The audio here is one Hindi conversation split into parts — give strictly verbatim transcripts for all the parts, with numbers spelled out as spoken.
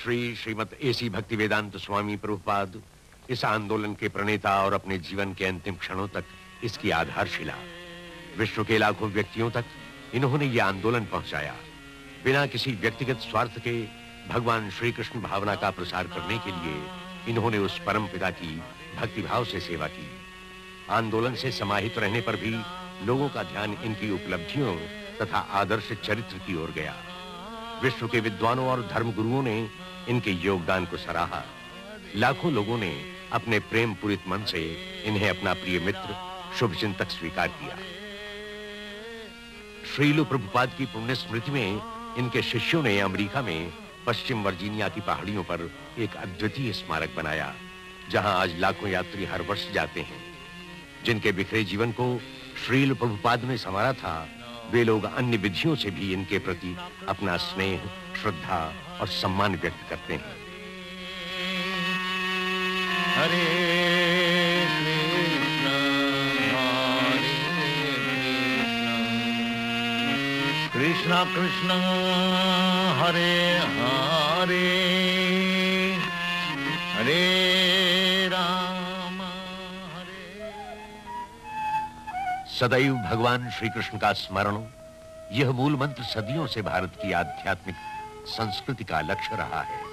श्री श्रीमद एसी भक्ति वेदांत स्वामी प्रभुपाद इस आंदोलन के प्रणेता और अपने जीवन के अंतिम क्षणों तक इसकी आधारशिला। विश्व के लाखों व्यक्तियों तक इन्होंने यह आंदोलन पहुंचाया। बिना किसी व्यक्तिगत स्वार्थ के भगवान श्री कृष्ण भावना का प्रसार करने के लिए इन्होंने उस परम पिता की भक्तिभाव से सेवा की। आंदोलन से समाहित रहने पर भी लोगों का ध्यान इनकी उपलब्धियों तथा आदर्श चरित्र की ओर गया। विश्व के विद्वानों और धर्मगुरुओं ने इनके योगदान को सराहा। लाखों लोगों ने अपने प्रेम पूरित मन से इन्हें अपना प्रिय मित्र, शुभचिंतक स्वीकार किया। श्रील प्रभुपाद की पुण्य स्मृति में इनके शिष्यों ने अमेरिका में पश्चिम वर्जीनिया की पहाड़ियों पर एक अद्वितीय स्मारक बनाया, जहां आज लाखों यात्री हर वर्ष जाते हैं। जिनके बिखरे जीवन को श्रील प्रभुपाद ने संवारा था, वे लोग अन्य विधियों से भी इनके प्रति अपना स्नेह, श्रद्धा और सम्मान व्यक्त करते हैं। हरे कृष्ण कृष्ण हरे हरे हरे राम हरे। सदैव भगवान श्री कृष्ण का स्मरण, यह मूल मंत्र सदियों से भारत की आध्यात्मिक संस्कृति का लक्ष्य रहा है।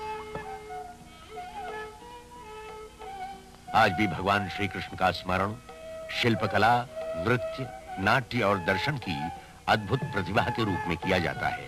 आज भी भगवान श्री कृष्ण का स्मरण शिल्पकला, नृत्य, नाट्य और दर्शन की अद्भुत प्रतिभा के रूप में किया जाता है।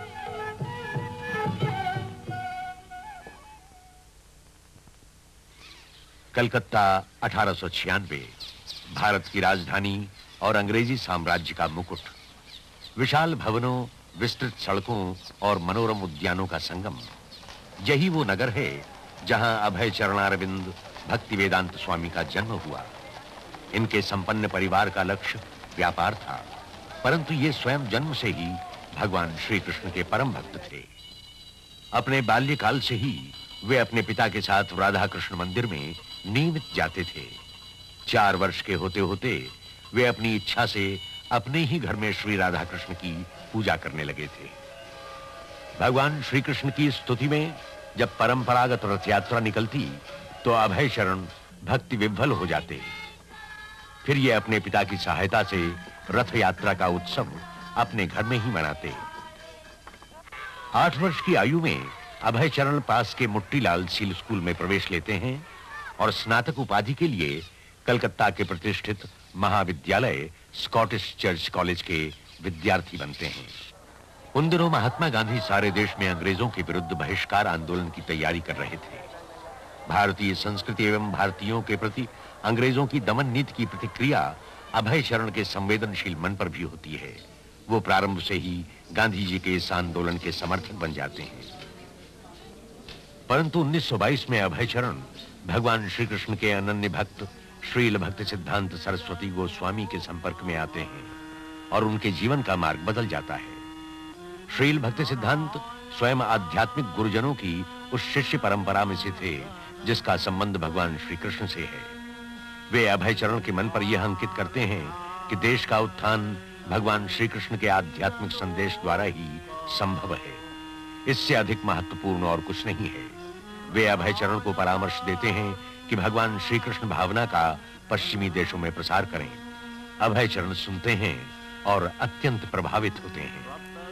कलकत्ता अठारह सौ छियानवे भारत की राजधानी और अंग्रेजी साम्राज्य का मुकुट। विशाल भवनों, विस्तृत सड़कों और मनोरम उद्यानों का संगम। यही वो नगर है जहां अभय चरणारविंद भक्ति वेदांत स्वामी का जन्म हुआ। इनके संपन्न परिवार का लक्ष्य व्यापार था, परंतु ये स्वयं जन्म से ही भगवान श्री कृष्ण के परम भक्त थे। अपने बाल्यकाल से ही वे अपने पिता के साथ राधा कृष्ण मंदिर में नियमित जाते थे। चार वर्ष के होते होते वे अपनी इच्छा से अपने ही घर में श्री राधा कृष्ण की पूजा करने लगे थे। भगवान श्री कृष्ण की स्तुति में जब परंपरागत रथ यात्रा निकलती तो अभय शरण भक्ति विह्वल हो जाते। फिर ये अपने पिता की सहायता से रथ यात्रा का उत्सव अपने घर में ही मनाते। आठ वर्ष की आयु में अभय चरण पास के मुट्टीलाल सील स्कूल में प्रवेश लेते हैं और स्नातक उपाधि के लिए कलकत्ता के प्रतिष्ठित महाविद्यालय स्कॉटिश चर्च कॉलेज के विद्यार्थी बनते हैं। उन दिनों महात्मा गांधी सारे देश में अंग्रेजों के विरुद्ध बहिष्कार आंदोलन की तैयारी कर रहे थे। भारतीय संस्कृति एवं भारतीयों के प्रति अंग्रेजों की दमन नीति की प्रतिक्रिया अभय शरण के संवेदनशील मन पर भी होती है। वो प्रारंभ से ही गांधी जी के इस आंदोलन के समर्थक बन जाते हैं। परंतु उन्नीस सौ बाईस में अभय शरण भगवान श्री कृष्ण के अनन्य भक्त श्रील भक्ति सिद्धांत सरस्वती गोस्वामी के संपर्क में आते हैं और उनके जीवन का मार्ग बदल जाता है। श्रील भक्ति सिद्धांत स्वयं आध्यात्मिक गुरुजनों की उस शिष्य परंपरा में से थे जिसका संबंध भगवान श्री कृष्ण से है। वे अभय चरण के मन पर यह अंकित करते हैं कि देश का उत्थान भगवान श्री कृष्ण के आध्यात्मिक संदेश द्वारा ही संभव है। इससे अधिक महत्वपूर्ण और कुछ नहीं है। वे अभय चरण को परामर्श देते हैं कि भगवान श्री कृष्ण भावना का पश्चिमी देशों में प्रसार करें। अभय चरण सुनते हैं और अत्यंत प्रभावित होते हैं।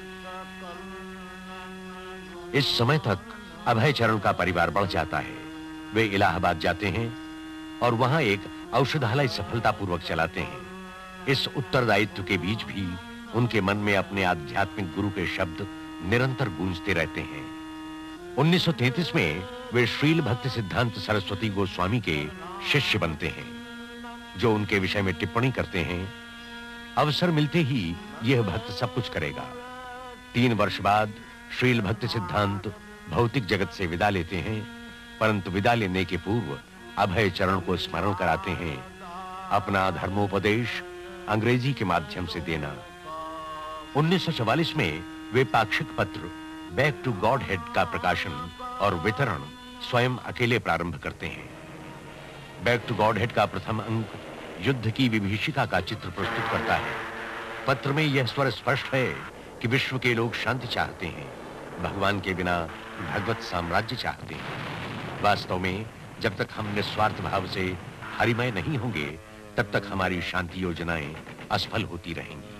इस समय तक अभय चरण का परिवार बढ़ जाता है। वे इलाहाबाद जाते हैं और वहां एक औषधालय सफलतापूर्वक चलाते हैं। इस उत्तरदायित्व के बीच भी उनके मन में अपने आध्यात्मिक गुरु के शब्द निरंतर गूंजते रहते हैं। उन्नीस सौ तैंतीस में वे श्रील भक्ति सिद्धांत सरस्वती गोस्वामी के शिष्य बनते हैं, जो उनके विषय में टिप्पणी करते हैं। अवसर मिलते ही यह भक्त सब कुछ करेगा। तीन वर्ष बाद श्रील भक्ति सिद्धांत भौतिक जगत से विदा लेते हैं, परंतु विदा लेने के पूर्व अभय चरण को स्मरण कराते हैं अपना धर्मोपदेश अंग्रेजी के माध्यम से देना। उन्नीस सौ चौवालीस में वे पाक्षिक पत्र बैक टू गॉड हेड का प्रकाशन और वितरण स्वयं अकेले प्रारंभ करते हैं। बैक टू गॉड हेड का प्रथम अंक युद्ध की विभीषिका का चित्र प्रस्तुत करता है। पत्र में यह स्वर स्पष्ट है कि विश्व के लोग शांति चाहते हैं। भगवान के बिना भगवत साम्राज्य चाहते हैं। वास्तव में जब तक हम निस्वार्थ भाव से हरिमय नहीं होंगे, तब तक हमारी शांति योजनाएं असफल होती रहेंगी।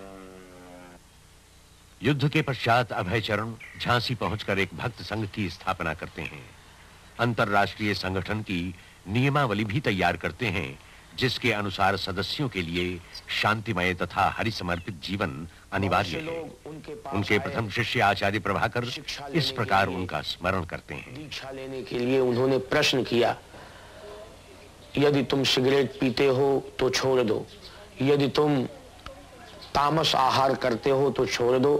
युद्ध के पश्चात अभयचरण झांसी पहुंचकर एक भक्त संघ की स्थापना करते हैं। अंतर्राष्ट्रीय संगठन की नियमावली भी तैयार करते हैं, जिसके अनुसार सदस्यों के लिए शांतिमय तथा हरि समर्पित जीवन अनिवार्य है। उनके प्रथम शिष्य आचार्य प्रभाकर इस प्रकार उनका स्मरण करते हैं। दीक्षा लेने के लिए उन्होंने प्रश्न किया, यदि तुम सिगरेट पीते हो तो छोड़ दो, यदि तुम तामस आहार करते हो तो छोड़ दो,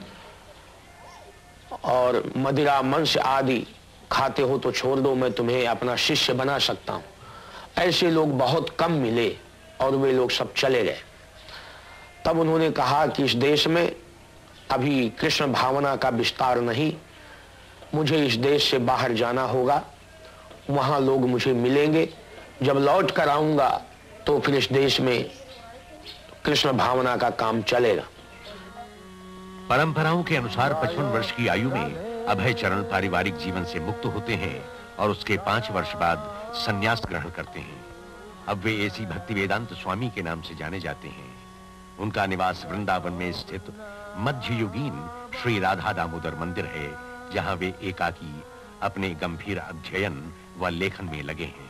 और मदिरा मांस आदि खाते हो तो छोड़ दो, मैं तुम्हें अपना शिष्य बना सकता हूं। ऐसे लोग बहुत कम मिले और वे लोग सब चले गए। तब उन्होंने कहा कि इस देश में अभी कृष्ण भावना का विस्तार नहीं, मुझे इस देश से बाहर जाना होगा, वहां लोग मुझे मिलेंगे, जब लौट कर आऊंगा तो फिर इस देश में कृष्ण भावना का काम चलेगा। परंपराओं के अनुसार पचपन वर्ष की आयु में अभयचरण पारिवारिक जीवन से मुक्त होते हैं और उसके पांच वर्ष बाद संन्यास ग्रहण करते हैं। अब वे ऐसी भक्ति वेदांत स्वामी के नाम से जाने जाते हैं। उनका निवास वृंदावन में स्थित मध्ययुगीन श्री राधा दामोदर मंदिर है, जहां वे एकाकी अपने गंभीर अध्ययन व लेखन में लगे हैं।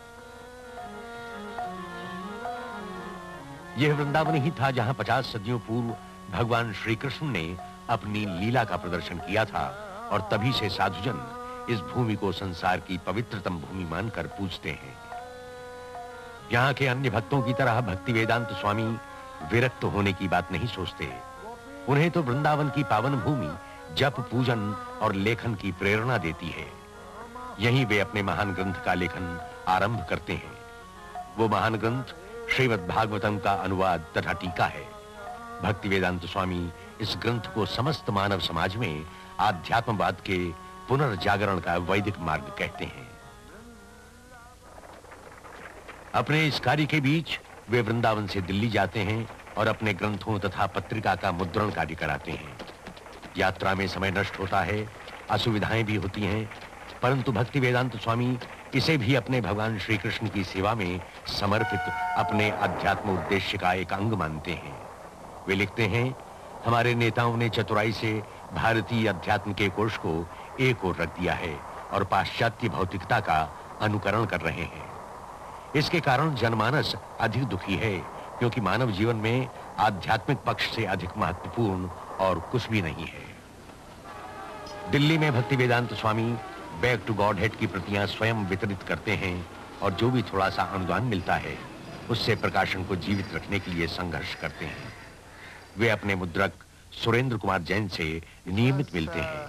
यह वृंदावन ही था जहां पचास सदियों पूर्व भगवान श्री कृष्ण ने अपनी लीला का प्रदर्शन किया था, और तभी से साधुजन इस भूमि को संसार की पवित्रतम भूमि मानकर पूजते हैं। यहाँ के अन्य भक्तों की तरह भक्ति वेदांत स्वामी विरक्त होने की बात नहीं सोचते। उन्हें तो वृंदावन की पावन भूमि जप, पूजन और लेखन की प्रेरणा देती है। यहीं वे अपने महान ग्रंथ का लेखन आरंभ करते हैं। वो महान ग्रंथ श्रीमद् भागवतम का अनुवाद तथा टीका है। भक्ति वेदांत स्वामी इस ग्रंथ को समस्त मानव समाज में आध्यात्मवाद के पुनर्जागरण का वैदिक मार्ग कहते हैं। अपने इस कार्य के बीच वे वृंदावन से दिल्ली जाते हैं और अपने ग्रंथों तथा पत्रिका का मुद्रण कार्य कराते हैं। यात्रा में समय नष्ट होता है, असुविधाएं भी होती हैं, परंतु भक्ति वेदांत स्वामी इसे भी अपने भगवान श्री कृष्ण की सेवा में समर्पित अपने अध्यात्म उद्देश्य का एक अंग मानते हैं। वे लिखते हैं, हमारे नेताओं ने चतुराई से भारतीय अध्यात्म के कोश को एक ओर रख दिया है और पाश्चात्य भौतिकता का अनुकरण कर रहे हैं। इसके कारण जनमानस अधिक दुखी है, क्योंकि मानव जीवन में आध्यात्मिक पक्ष से अधिक महत्वपूर्ण और कुछ भी नहीं है। दिल्ली में Bhakti Vedanta Swami back to Godhead की प्रतियां स्वयं वितरित करते हैं, और जो भी थोड़ा सा अनुदान मिलता है उससे प्रकाशन को जीवित रखने के लिए संघर्ष करते हैं। वे अपने मुद्रक सुरेंद्र कुमार जैन से नियमित मिलते हैं।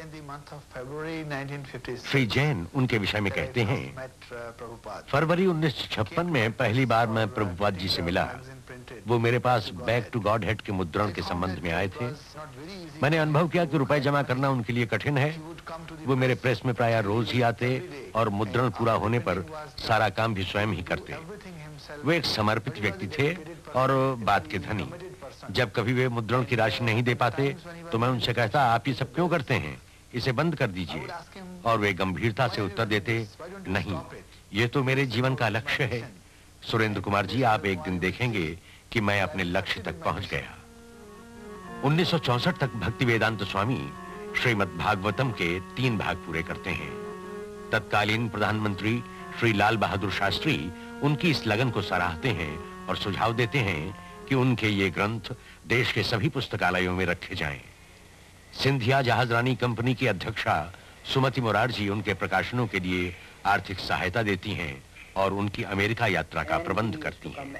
श्री जैन उनके विषय में कहते हैं, फरवरी उन्नीस सौ छप्पन में पहली बार मैं प्रभुपाद जी से मिला। वो मेरे पास बैक टू गॉड हेड के मुद्रण के संबंध में आए थे। मैंने अनुभव किया कि रुपए जमा करना उनके लिए कठिन है। वो मेरे प्रेस में प्रायः रोज ही आते और मुद्रण पूरा होने पर सारा काम भी स्वयं ही करते। वे एक समर्पित व्यक्ति थे और बात के धनी। जब कभी वे मुद्रण की राशि नहीं दे पाते तो मैं उनसे कहता, आप ये सब क्यों करते हैं, इसे बंद कर दीजिए। और वे गंभीरता से उत्तर देते, नहीं, ये तो मेरे जीवन का लक्ष्य है। सुरेंद्र कुमार जी, आप एक दिन देखेंगे कि मैं अपने लक्ष्य तक पहुंच गया। उन्नीस सौ चौसठ तक भक्ति वेदांत स्वामी श्रीमद् भागवतम के तीन भाग पूरे करते हैं। तत्कालीन प्रधानमंत्री श्री लाल बहादुर शास्त्री उनकी इस लगन को सराहते हैं और सुझाव देते हैं कि उनके ये ग्रंथ देश के सभी पुस्तकालयों में रखे जाएं। सिंधिया जहाजरानी कंपनी की अध्यक्षा सुमति मुरारजी उनके प्रकाशनों के लिए आर्थिक सहायता देती हैं और उनकी अमेरिका यात्रा का प्रबंध करती हैं।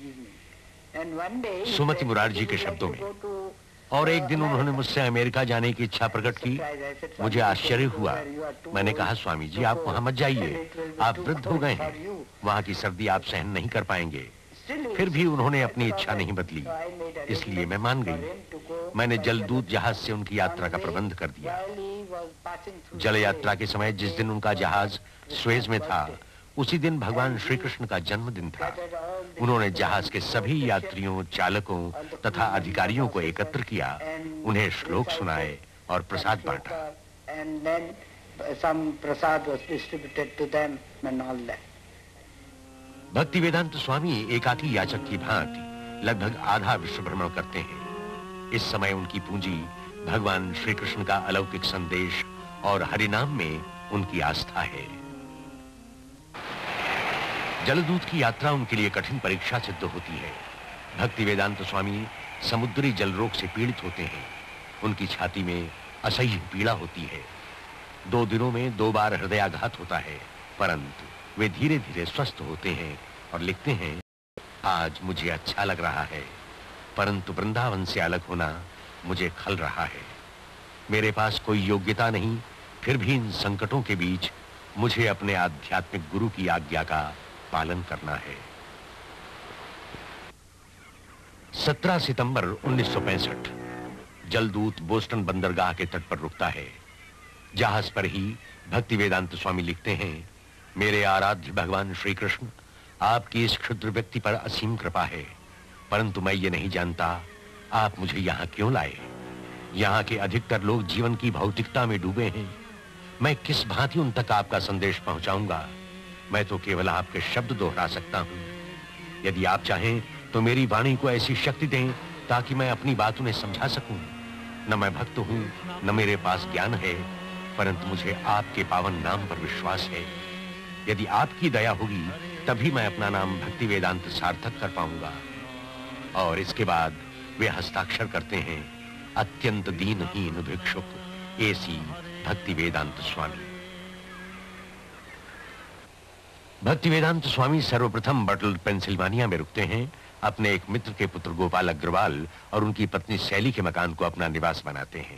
सुमति मुरारजी के शब्दों में, और एक दिन उन्होंने मुझसे अमेरिका जाने की इच्छा प्रकट की। मुझे आश्चर्य हुआ। मैंने कहा, स्वामी जी, आप वहां मत जाइए, आप वृद्ध हो गए हैं, वहां की सर्दी आप सहन नहीं कर पाएंगे। फिर भी उन्होंने अपनी इच्छा नहीं बदली, इसलिए मैं मान गई। मैंने जलदूत जहाज से उनकी यात्रा का प्रबंध कर दिया। जल यात्रा के समय जिस दिन उनका जहाज स्वेज में था, उसी दिन भगवान श्री कृष्ण का जन्मदिन था। उन्होंने जहाज के सभी यात्रियों, चालकों तथा अधिकारियों को एकत्र किया, उन्हें श्लोक सुनाए और प्रसाद बांटा। And then some prasad was distributed to them and all that. भक्ति वेदांत स्वामी एकाकी याचक की भांति लगभग आधा विश्व भ्रमण करते हैं। इस समय उनकी पूंजी भगवान श्री कृष्ण का अलौकिक संदेश और हरिनाम में उनकी आस्था है। जलदूत की यात्रा उनके लिए कठिन परीक्षा सिद्ध होती है। भक्ति वेदांत स्वामी समुद्री जल रोग से पीड़ित होते हैं। उनकी छाती में असह्य पीड़ा होती है। दो दिनों में दो बार हृदयाघात होता है, परंतु वे धीरे धीरे स्वस्थ होते हैं और लिखते हैं, आज मुझे अच्छा लग रहा है, परंतु वृंदावन से अलग होना मुझे खल रहा है। मेरे पास कोई योग्यता नहीं, फिर भी इन संकटों के बीच मुझे अपने आध्यात्मिक गुरु की आज्ञा का पालन करना है। सत्रह सितंबर उन्नीस सौ पैंसठ जलदूत बोस्टन बंदरगाह के तट पर रुकता है। जहाज पर ही भक्ति वेदांत स्वामी लिखते हैं, मेरे आराध्य भगवान श्री कृष्ण, आपकी इस क्षुद्र व्यक्ति पर असीम कृपा है, परंतु मैं ये नहीं जानता आप मुझे यहाँ क्यों लाए। यहाँ के अधिकतर लोग जीवन की भौतिकता में डूबे हैं। मैं किस भांति उन तक आपका संदेश पहुंचाऊंगा। मैं तो केवल आपके शब्द दोहरा सकता हूं। यदि आप चाहें तो मेरी वाणी को ऐसी शक्ति दें ताकि मैं अपनी बात उन्हें समझा सकूं। न मैं भक्त हूं, न मेरे पास ज्ञान है, परंतु मुझे आपके पावन नाम पर विश्वास है। यदि आपकी दया होगी तभी मैं अपना नाम भक्ति वेदांत सार्थक कर पाऊंगा। और इसके बाद वे हस्ताक्षर करते हैं, अत्यंत दीनहीन भिक्षुक एसी भक्ति वेदांत स्वामी। भक्ति वेदांत स्वामी सर्वप्रथम बटल पेंसिल्वानिया में रुकते हैं। अपने एक मित्र के पुत्र गोपाल अग्रवाल और उनकी पत्नी शैली के मकान को अपना निवास बनाते हैं।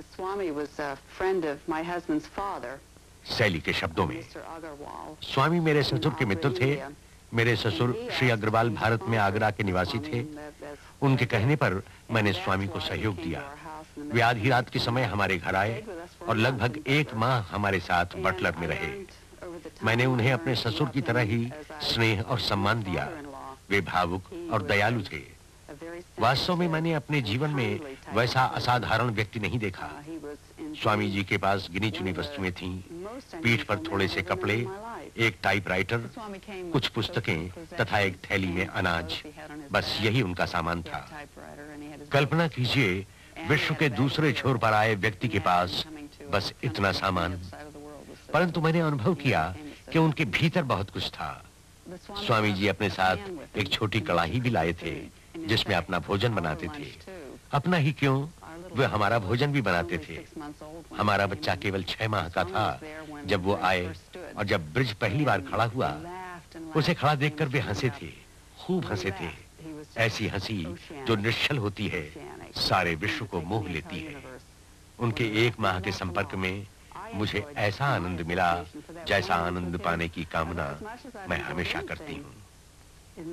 शैली के शब्दों में, स्वामी मेरे ससुर के मित्र थे। मेरे ससुर श्री अग्रवाल भारत में आगरा के निवासी थे। उनके कहने पर मैंने स्वामी को सहयोग दिया। वे आधी रात के समय हमारे घर आए और लगभग एक माह हमारे साथ बटलर में रहे। मैंने उन्हें अपने ससुर की तरह ही स्नेह और सम्मान दिया। वे भावुक और दयालु थे। वास्तव में मैंने अपने जीवन में वैसा असाधारण व्यक्ति नहीं देखा। स्वामी जी के पास गिनी चुनी वस्तुएं थीं, पीठ पर थोड़े से कपड़े, एक टाइपराइटर, कुछ पुस्तकें तथा एक थैली में अनाज। बस यही उनका सामान था। कल्पना कीजिए, विश्व के दूसरे छोर पर आए व्यक्ति के पास बस इतना सामान। परंतु मैंने अनुभव किया कि उनके भीतर बहुत कुछ था। स्वामी जी अपने साथ एक छोटी कड़ाही भी लाए थे जिसमें अपना भोजन बनाते थे। अपना ही क्यों, वे हमारा भोजन भी बनाते थे। हमारा बच्चा केवल छह माह का था जब वो आए, और जब ब्रिज पहली बार खड़ा हुआ, उसे खड़ा देखकर वे हंसे थे, खूब हंसे थे। ऐसी हंसी जो निश्चल होती है, सारे विश्व को मोह लेती है। उनके एक माह के संपर्क में मुझे ऐसा आनंद मिला जैसा आनंद पाने की कामना मैं हमेशा करती हूँ।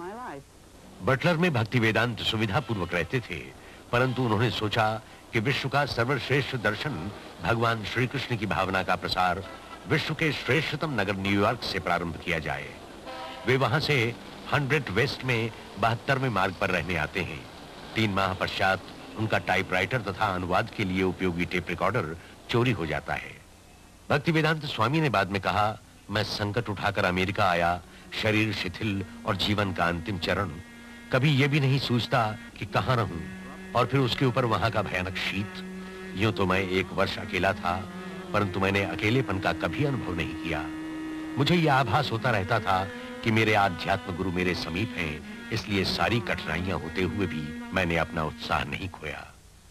बटलर में भक्ति वेदांत सुविधा पूर्वक रहते थे, परंतु उन्होंने सोचा कि विश्व का सर्वश्रेष्ठ दर्शन भगवान श्री कृष्ण की भावना का प्रसार विश्व के श्रेष्ठतम नगर न्यूयॉर्क से प्रारंभ किया जाए। वे वहां से हंड्रेड वेस्ट में बहत्तरवें मार्ग पर रहने आते हैं। तीन माह पश्चात उनका टाइपराइटर तथा अनुवाद के लिए उपयोगी टेप रिकॉर्डर चोरी हो जाता है। भक्ति वेदांत स्वामी ने बाद में कहा, मैं संकट उठाकर अमेरिका आया, शरीर शिथिल और जीवन का अंतिम चरण। कभी यह भी नहीं सोचता कि कहां रहूं, और फिर उसके ऊपर वहां का भयानक शीत। यूं तो मैं एक वर्ष अकेला था, परंतु मैंने अकेलेपन का कभी अनुभव नहीं किया। मुझे यह आभास होता रहता था कि मेरे आध्यात्म गुरु मेरे समीप हैं, इसलिए सारी कठिनाइयां होते हुए भी मैंने अपना उत्साह नहीं खोया।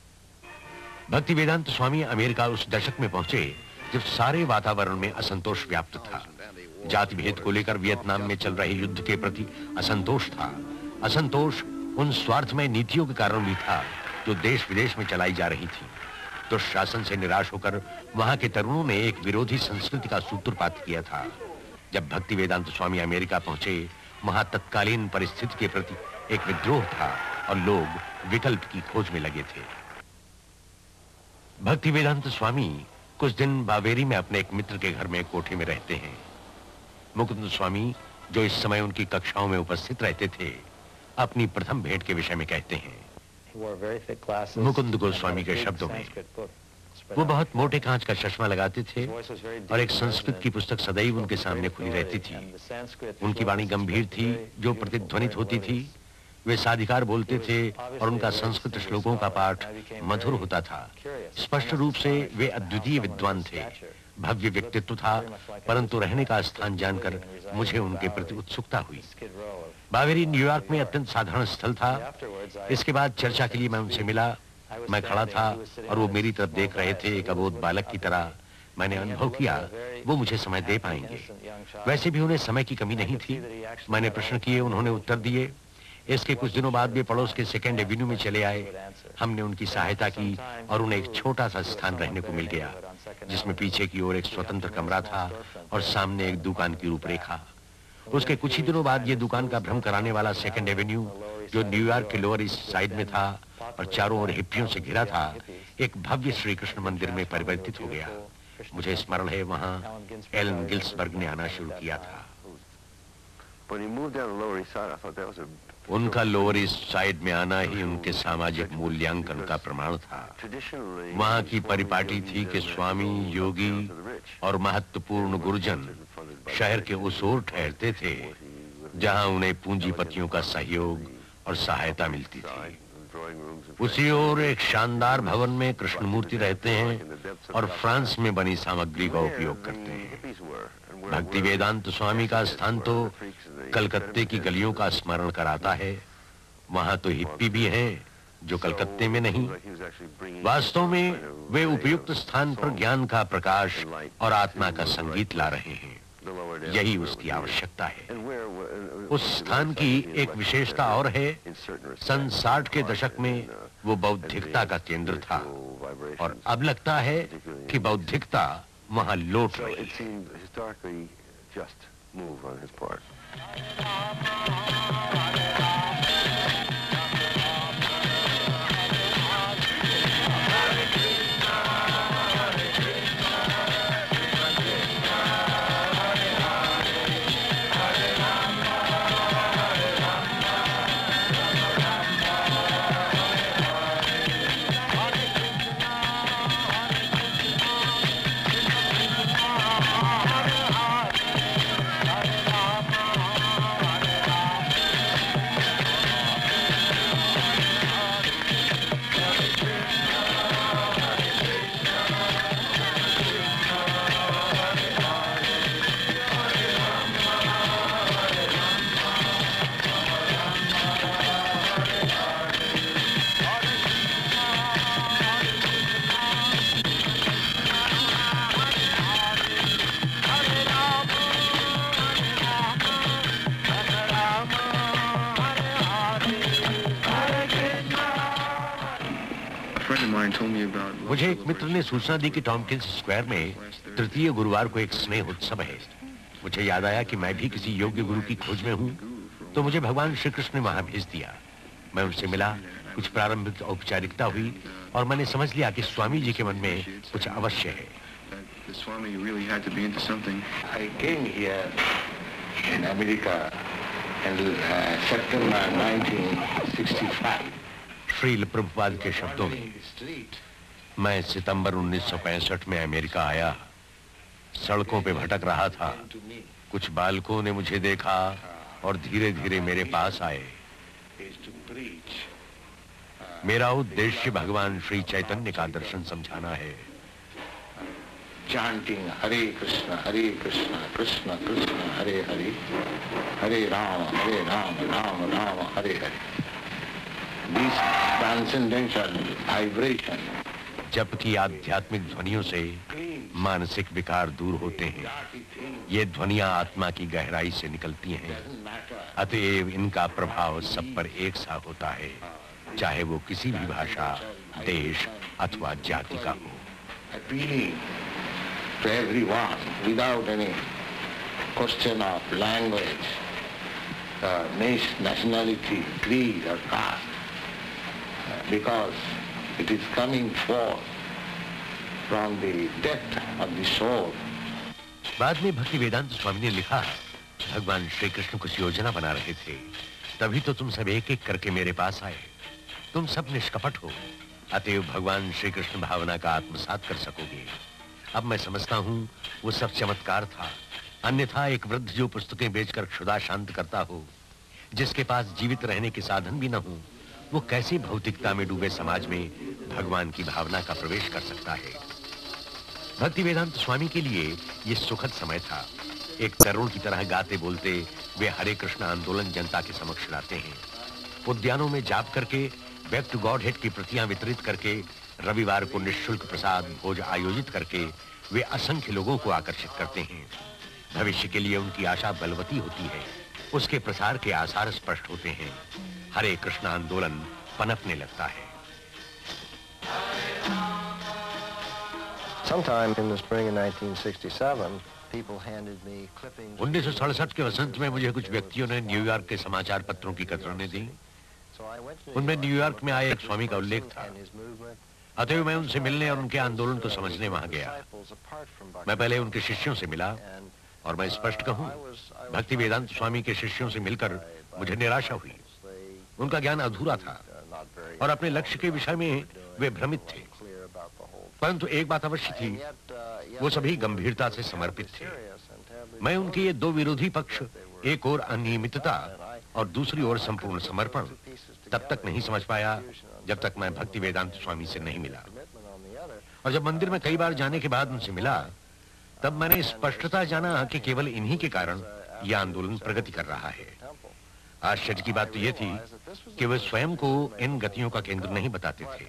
भक्ति वेदांत स्वामी अमेरिका उस दशक में पहुंचे जब सारे वातावरण में असंतोष व्याप्त था। जाति भेद को लेकर वियतनाम में चल रहे युद्ध के प्रति असंतोष था। असंतोष उन स्वार्थमय नीतियों के कारण भी था जो देश विदेश में चलाई जा रही थी। तो शासन से निराश होकर वहां के तरुणों ने एक विरोधी संस्कृति का सूत्रपात किया था। जब भक्ति वेदांत स्वामी अमेरिका पहुंचे, वहां तत्कालीन परिस्थिति के प्रति एक विद्रोह था और लोग विकल्प की खोज में लगे थे। भक्ति वेदांत स्वामी कुछ दिन बावेरी में अपने एक मित्र के घर में कोठे में रहते हैं। मुकुंद स्वामी, जो इस समय उनकी कक्षाओं में उपस्थित रहते थे, अपनी प्रथम भेंट के विषय में कहते हैं। मुकुंद गोस्वामी के शब्दों में, वो बहुत मोटे कांच का चश्मा लगाते थे और एक संस्कृत की पुस्तक सदैव उनके सामने खुली रहती थी। उनकी वाणी गंभीर थी, जो प्रतिध्वनित होती थी। वे साधिकार बोलते थे और उनका संस्कृत श्लोकों का पाठ मधुर होता था। स्पष्ट रूप से वे अद्वितीय विद्वान थे। भव्य व्यक्तित्व था, परंतु रहने का स्थान जानकर मुझे उनके प्रति उत्सुकता हुई। बावेरी न्यूयॉर्क में अत्यंत साधारण स्थल था। इसके बाद चर्चा के लिए मैं उनसे मिला। मैं खड़ा था और वो मेरी तरफ देख रहे थे, एक अबोध बालक की तरह। मैंने अनुभव किया वो मुझे समय दे पाएंगे। वैसे भी उन्हें समय की कमी नहीं थी। मैंने प्रश्न किए, उन्होंने उत्तर दिए। इसके कुछ दिनों बाद वे पड़ोस के सेकेंड एवेन्यू में चले आए। हमने उनकी सहायता की और उन्हें एक छोटा सा स्थान रहने को मिल गया, जिसमें पीछे की ओर एक स्वतंत्र कमरा था और सामने एक दुकान की रूपरेखा। उसके कुछ ही दिनों बाद ये दुकान का भ्रम कराने वाला सेकेंड एवेन्यू, जो न्यूयॉर्क के लोअर ईस्ट साइड में था और चारों ओर हिप्पियों से घिरा था, एक भव्य श्री कृष्ण मंदिर में परिवर्तित हो गया। मुझे स्मरण है वहां एलन गिल्सबर्ग ने आना शुरू किया था। उनका लोअर ईस्ट साइड में आना ही उनके सामाजिक मूल्यांकन का प्रमाण था। वहां की परिपाटी थी कि स्वामी, योगी और महत्वपूर्ण गुरुजन शहर के उस ओर ठहरते थे जहां उन्हें पूंजीपतियों का सहयोग और सहायता मिलती थी। उसी ओर एक शानदार भवन में कृष्ण मूर्ति रहते हैं और फ्रांस में बनी सामग्री का उपयोग करते हैं। भक्ति वेदांत स्वामी का स्थान तो कलकत्ते की गलियों का स्मरण कराता है। वहां तो हिप्पी भी हैं जो कलकत्ते में नहीं। वास्तव में वे उपयुक्त स्थान पर ज्ञान का प्रकाश और आत्मा का संगीत ला रहे हैं। यही उसकी आवश्यकता है। उस स्थान की एक विशेषता और है, सन साठ के दशक में वो बौद्धिकता का केंद्र था और अब लगता है कि बौद्धिकता वहां लौट रही है। मुझे एक मित्र ने सूचना दी कि टॉमकिंस स्क्वायर में तृतीय गुरुवार को एक स्नेह उत्सव है। मुझे याद आया कि मैं भी किसी योग्य गुरु की खोज में हूँ, तो मुझे भगवान श्री कृष्ण ने वहां भेज दिया। मैं उनसे मिला, कुछ प्रारंभिक औपचारिकता हुई और मैंने समझ लिया कि स्वामी जी के मन में कुछ अवश्य है। I came here in America in uh, September nineteen sixty-five. Srila Prabhupada के शब्दों में, मैं सितंबर उन्नीस सौ पैंसठ में अमेरिका आया। सड़कों पे भटक रहा था। कुछ बालकों ने मुझे देखा और धीरे धीरे मेरे पास आए। मेरा उद्देश्य भगवान श्री चैतन्य का दर्शन समझाना है। Chanting Hare Krishna, Hare Krishna, Krishna Krishna, Hare Hare, Hare Rama, Hare Rama, Rama Rama, Hare Hare. This transcendental vibration. जबकि आध्यात्मिक ध्वनियों से मानसिक विकार दूर होते हैं। ये ध्वनियां आत्मा की गहराई से निकलती हैं। अतएव इनका प्रभाव सब पर एक सा होता है, चाहे वो किसी भी भाषा, देश अथवा जाति का हो। Appealing to everyone without any question of language, uh, nationality, creed or caste, uh, because it is coming forth from the depth of the soul. बाद में भक्ति वेदांत स्वामी ने लिखा, भगवान श्री कृष्ण कुछ योजना बना रहे थे, तभी तो तुम सब एक एक करके मेरे पास आए। तुम सब निष्कपट हो, अतएव भगवान श्री कृष्ण भावना का आत्मसात कर सकोगे। अब मैं समझता हूँ वो सब चमत्कार था, अन्यथा एक वृद्ध जो पुस्तकें बेचकर क्षुधा शांत करता हो, जिसके पास जीवित रहने के साधन भी न हो, वो कैसे भौतिकता में डूबे समाज में भगवान की भावना का प्रवेश कर सकता है। भक्ति वेदांत स्वामी के लिए ये सुखद समय था। एक तरुण की तरह गाते बोलते वे हरे कृष्ण आंदोलन जनता के समक्ष लाते हैं। उद्यानों में जाप करके, बैक टू गॉड हेड की प्रतियां वितरित करके, रविवार को निःशुल्क प्रसाद भोज आयोजित करके वे असंख्य लोगों को आकर्षित करते हैं। भविष्य के लिए उनकी आशा बलवती होती है, उसके प्रसार के आसार स्पष्ट होते हैं। हरे कृष्ण आंदोलन पनपने लगता है। Sometime in the spring of nineteen sixty-seven, people handed me clippings. उन्नीस सौ सड़सठ के वसंत में मुझे कुछ व्यक्तियों ने न्यूयॉर्क के समाचार पत्रों की कतरनें दी। उनमें न्यूयॉर्क में आए एक स्वामी का उल्लेख था। अतएव मैं उनसे मिलने और उनके आंदोलन को समझने वहां गया। मैं पहले उनके शिष्यों से मिला और मैं स्पष्ट कहूं, भक्ति वेदांत स्वामी के शिष्यों से मिलकर मुझे निराशा हुई। उनका ज्ञान अधूरा था और अपने लक्ष्य के विषय में वे भ्रमित थे। परंतु एक बात अवश्य थी, वो सभी गंभीरता से समर्पित थे। मैं उनके ये दो विरोधी पक्ष, एक ओर अनियमितता और दूसरी ओर संपूर्ण समर्पण, तब तक नहीं समझ पाया जब तक मैं भक्ति वेदांत स्वामी से नहीं मिला। और जब मंदिर में कई बार जाने के बाद उनसे मिला, तब मैंने स्पष्टता जाना कि केवल इन्हीं के कारण यह आंदोलन प्रगति कर रहा है। आश्चर्य की बात तो यह थी कि वे स्वयं को इन गतियों का केंद्र नहीं बताते थे।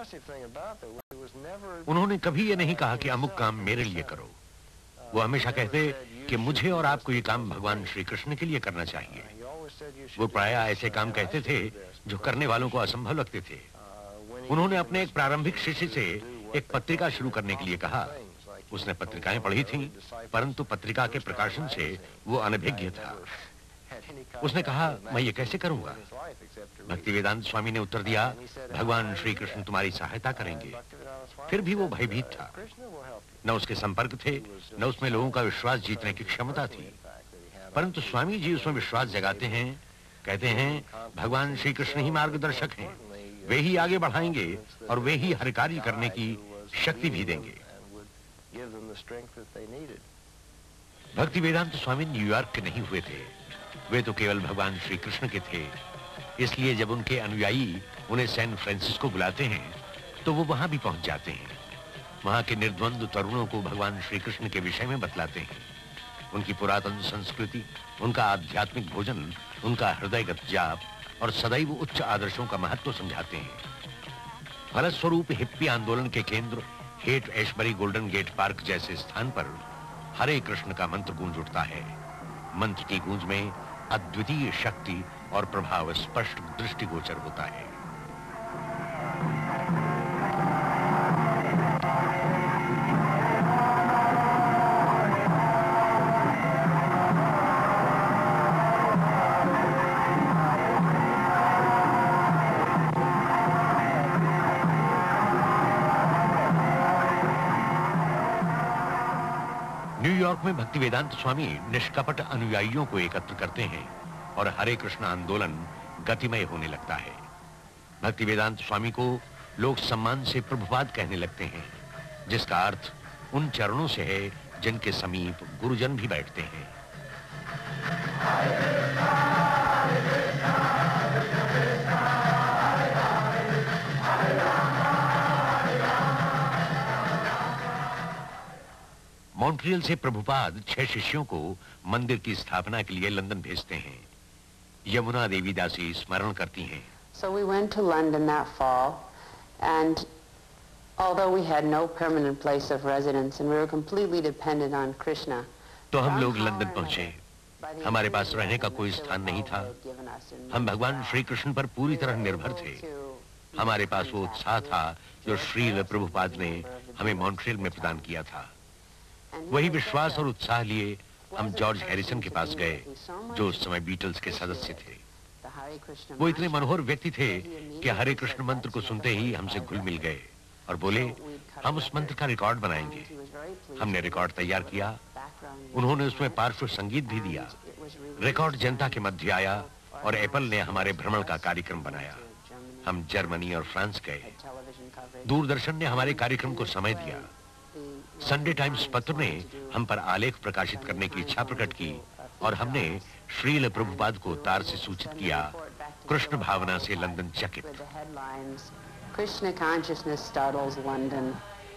उन्होंने कभी ये नहीं कहा कि अमुक काम मेरे लिए करो। वो हमेशा कहते कि मुझे और आपको ये काम भगवान श्री कृष्ण के लिए करना चाहिए। वो प्रायः ऐसे काम कहते थे जो करने वालों को असंभव लगते थे। उन्होंने अपने एक प्रारंभिक शिष्य से एक पत्रिका शुरू करने के लिए कहा। उसने पत्रिकाएं पढ़ी थीं, परंतु पत्रिका के प्रकाशन से वो अनभिज्ञ था। उसने कहा, मैं ये कैसे करूंगा? भक्ति वेदांत स्वामी ने उत्तर दिया, भगवान श्री कृष्ण तुम्हारी सहायता करेंगे। फिर भी वो भयभीत था। न उसके संपर्क थे, न उसमें लोगों का विश्वास जीतने की क्षमता थी। परंतु स्वामी जी उसमें विश्वास जगाते हैं, कहते हैं भगवान श्री कृष्ण ही मार्गदर्शक हैं, वे ही आगे बढ़ाएंगे और वे ही हर कार्य करने की शक्ति भी देंगे। भक्ति वेदांत स्वामी न्यूयॉर्क के नहीं हुए थे, वे तो केवल भगवान श्री कृष्ण के थे। इसलिए जब उनके अनुयायी उन्हें सैन फ्रांसिस्को बुलाते हैं तो वो वहां भी पहुंच जाते हैं। वहां के निर्द्वंद तरुणों को भगवान श्री कृष्ण के विषय में बतलाते हैं। उनकी पुरातन संस्कृति, उनका आध्यात्मिक भोजन, उनका हृदयगत जाप और सदैव उच्च आदर्शों का महत्व समझाते हैं। फलस्वरूप हिप्पी आंदोलन के केंद्र Haight Ashbury Golden Gate Park जैसे स्थान पर हरे कृष्ण का मंत्र गूंज उठता है। मंत्र की गूंज में अद्वितीय शक्ति और प्रभाव स्पष्ट दृष्टिगोचर होता है। न्यूयॉर्क में भक्ति वेदांत स्वामी निष्कपट अनुयायियों को एकत्र करते हैं और हरे कृष्ण आंदोलन गतिमय होने लगता है। भक्ति वेदांत स्वामी को लोग सम्मान से प्रभुपाद कहने लगते हैं, जिसका अर्थ उन चरणों से है जिनके समीप गुरुजन भी बैठते हैं। मॉन्ट्रियल से प्रभुपाद छह शिष्यों को मंदिर की स्थापना के लिए लंदन भेजते हैं। यमुना देवी दासी स्मरण करती हैं। So we went to London that fall, and although we had no permanent place of residence and we were completely dependent on Krishna, तो हम लोग लंदन पहुंचे। हमारे पास रहने का कोई स्थान नहीं था। हम भगवान श्री कृष्ण पर पूरी तरह निर्भर थे। हमारे पास वो उत्साह था जो श्रील प्रभुपाद ने हमें मॉन्ट्रियल में प्रदान किया था। वही विश्वास और उत्साह लिए हम जॉर्ज हैरिसन के पास गए, जो उस समय बीटल्स के सदस्य थे। वो इतने मनोहर व्यक्ति थे कि हरे कृष्ण मंत्र को सुनते ही हमसे घुल मिल गए और बोले, हम उस मंत्र का रिकॉर्ड बनाएंगे। हमने रिकॉर्ड तैयार किया। उन्होंने उसमें पार्श्व संगीत भी दिया। रिकॉर्ड जनता के मध्य आया और एप्पल ने हमारे भ्रमण का कार्यक्रम बनाया। हम जर्मनी और फ्रांस गए। had television coverage. दूरदर्शन ने हमारे कार्यक्रम को समय दिया। The संडे टाइम्स पत्र ने हम पर आलेख प्रकाशित करने की इच्छा प्रकट की और हमने श्रील प्रभुपाद को तार से सूचित किया, कृष्ण भावना से लंदन चकित। with the headlines, Krishna consciousness startles London.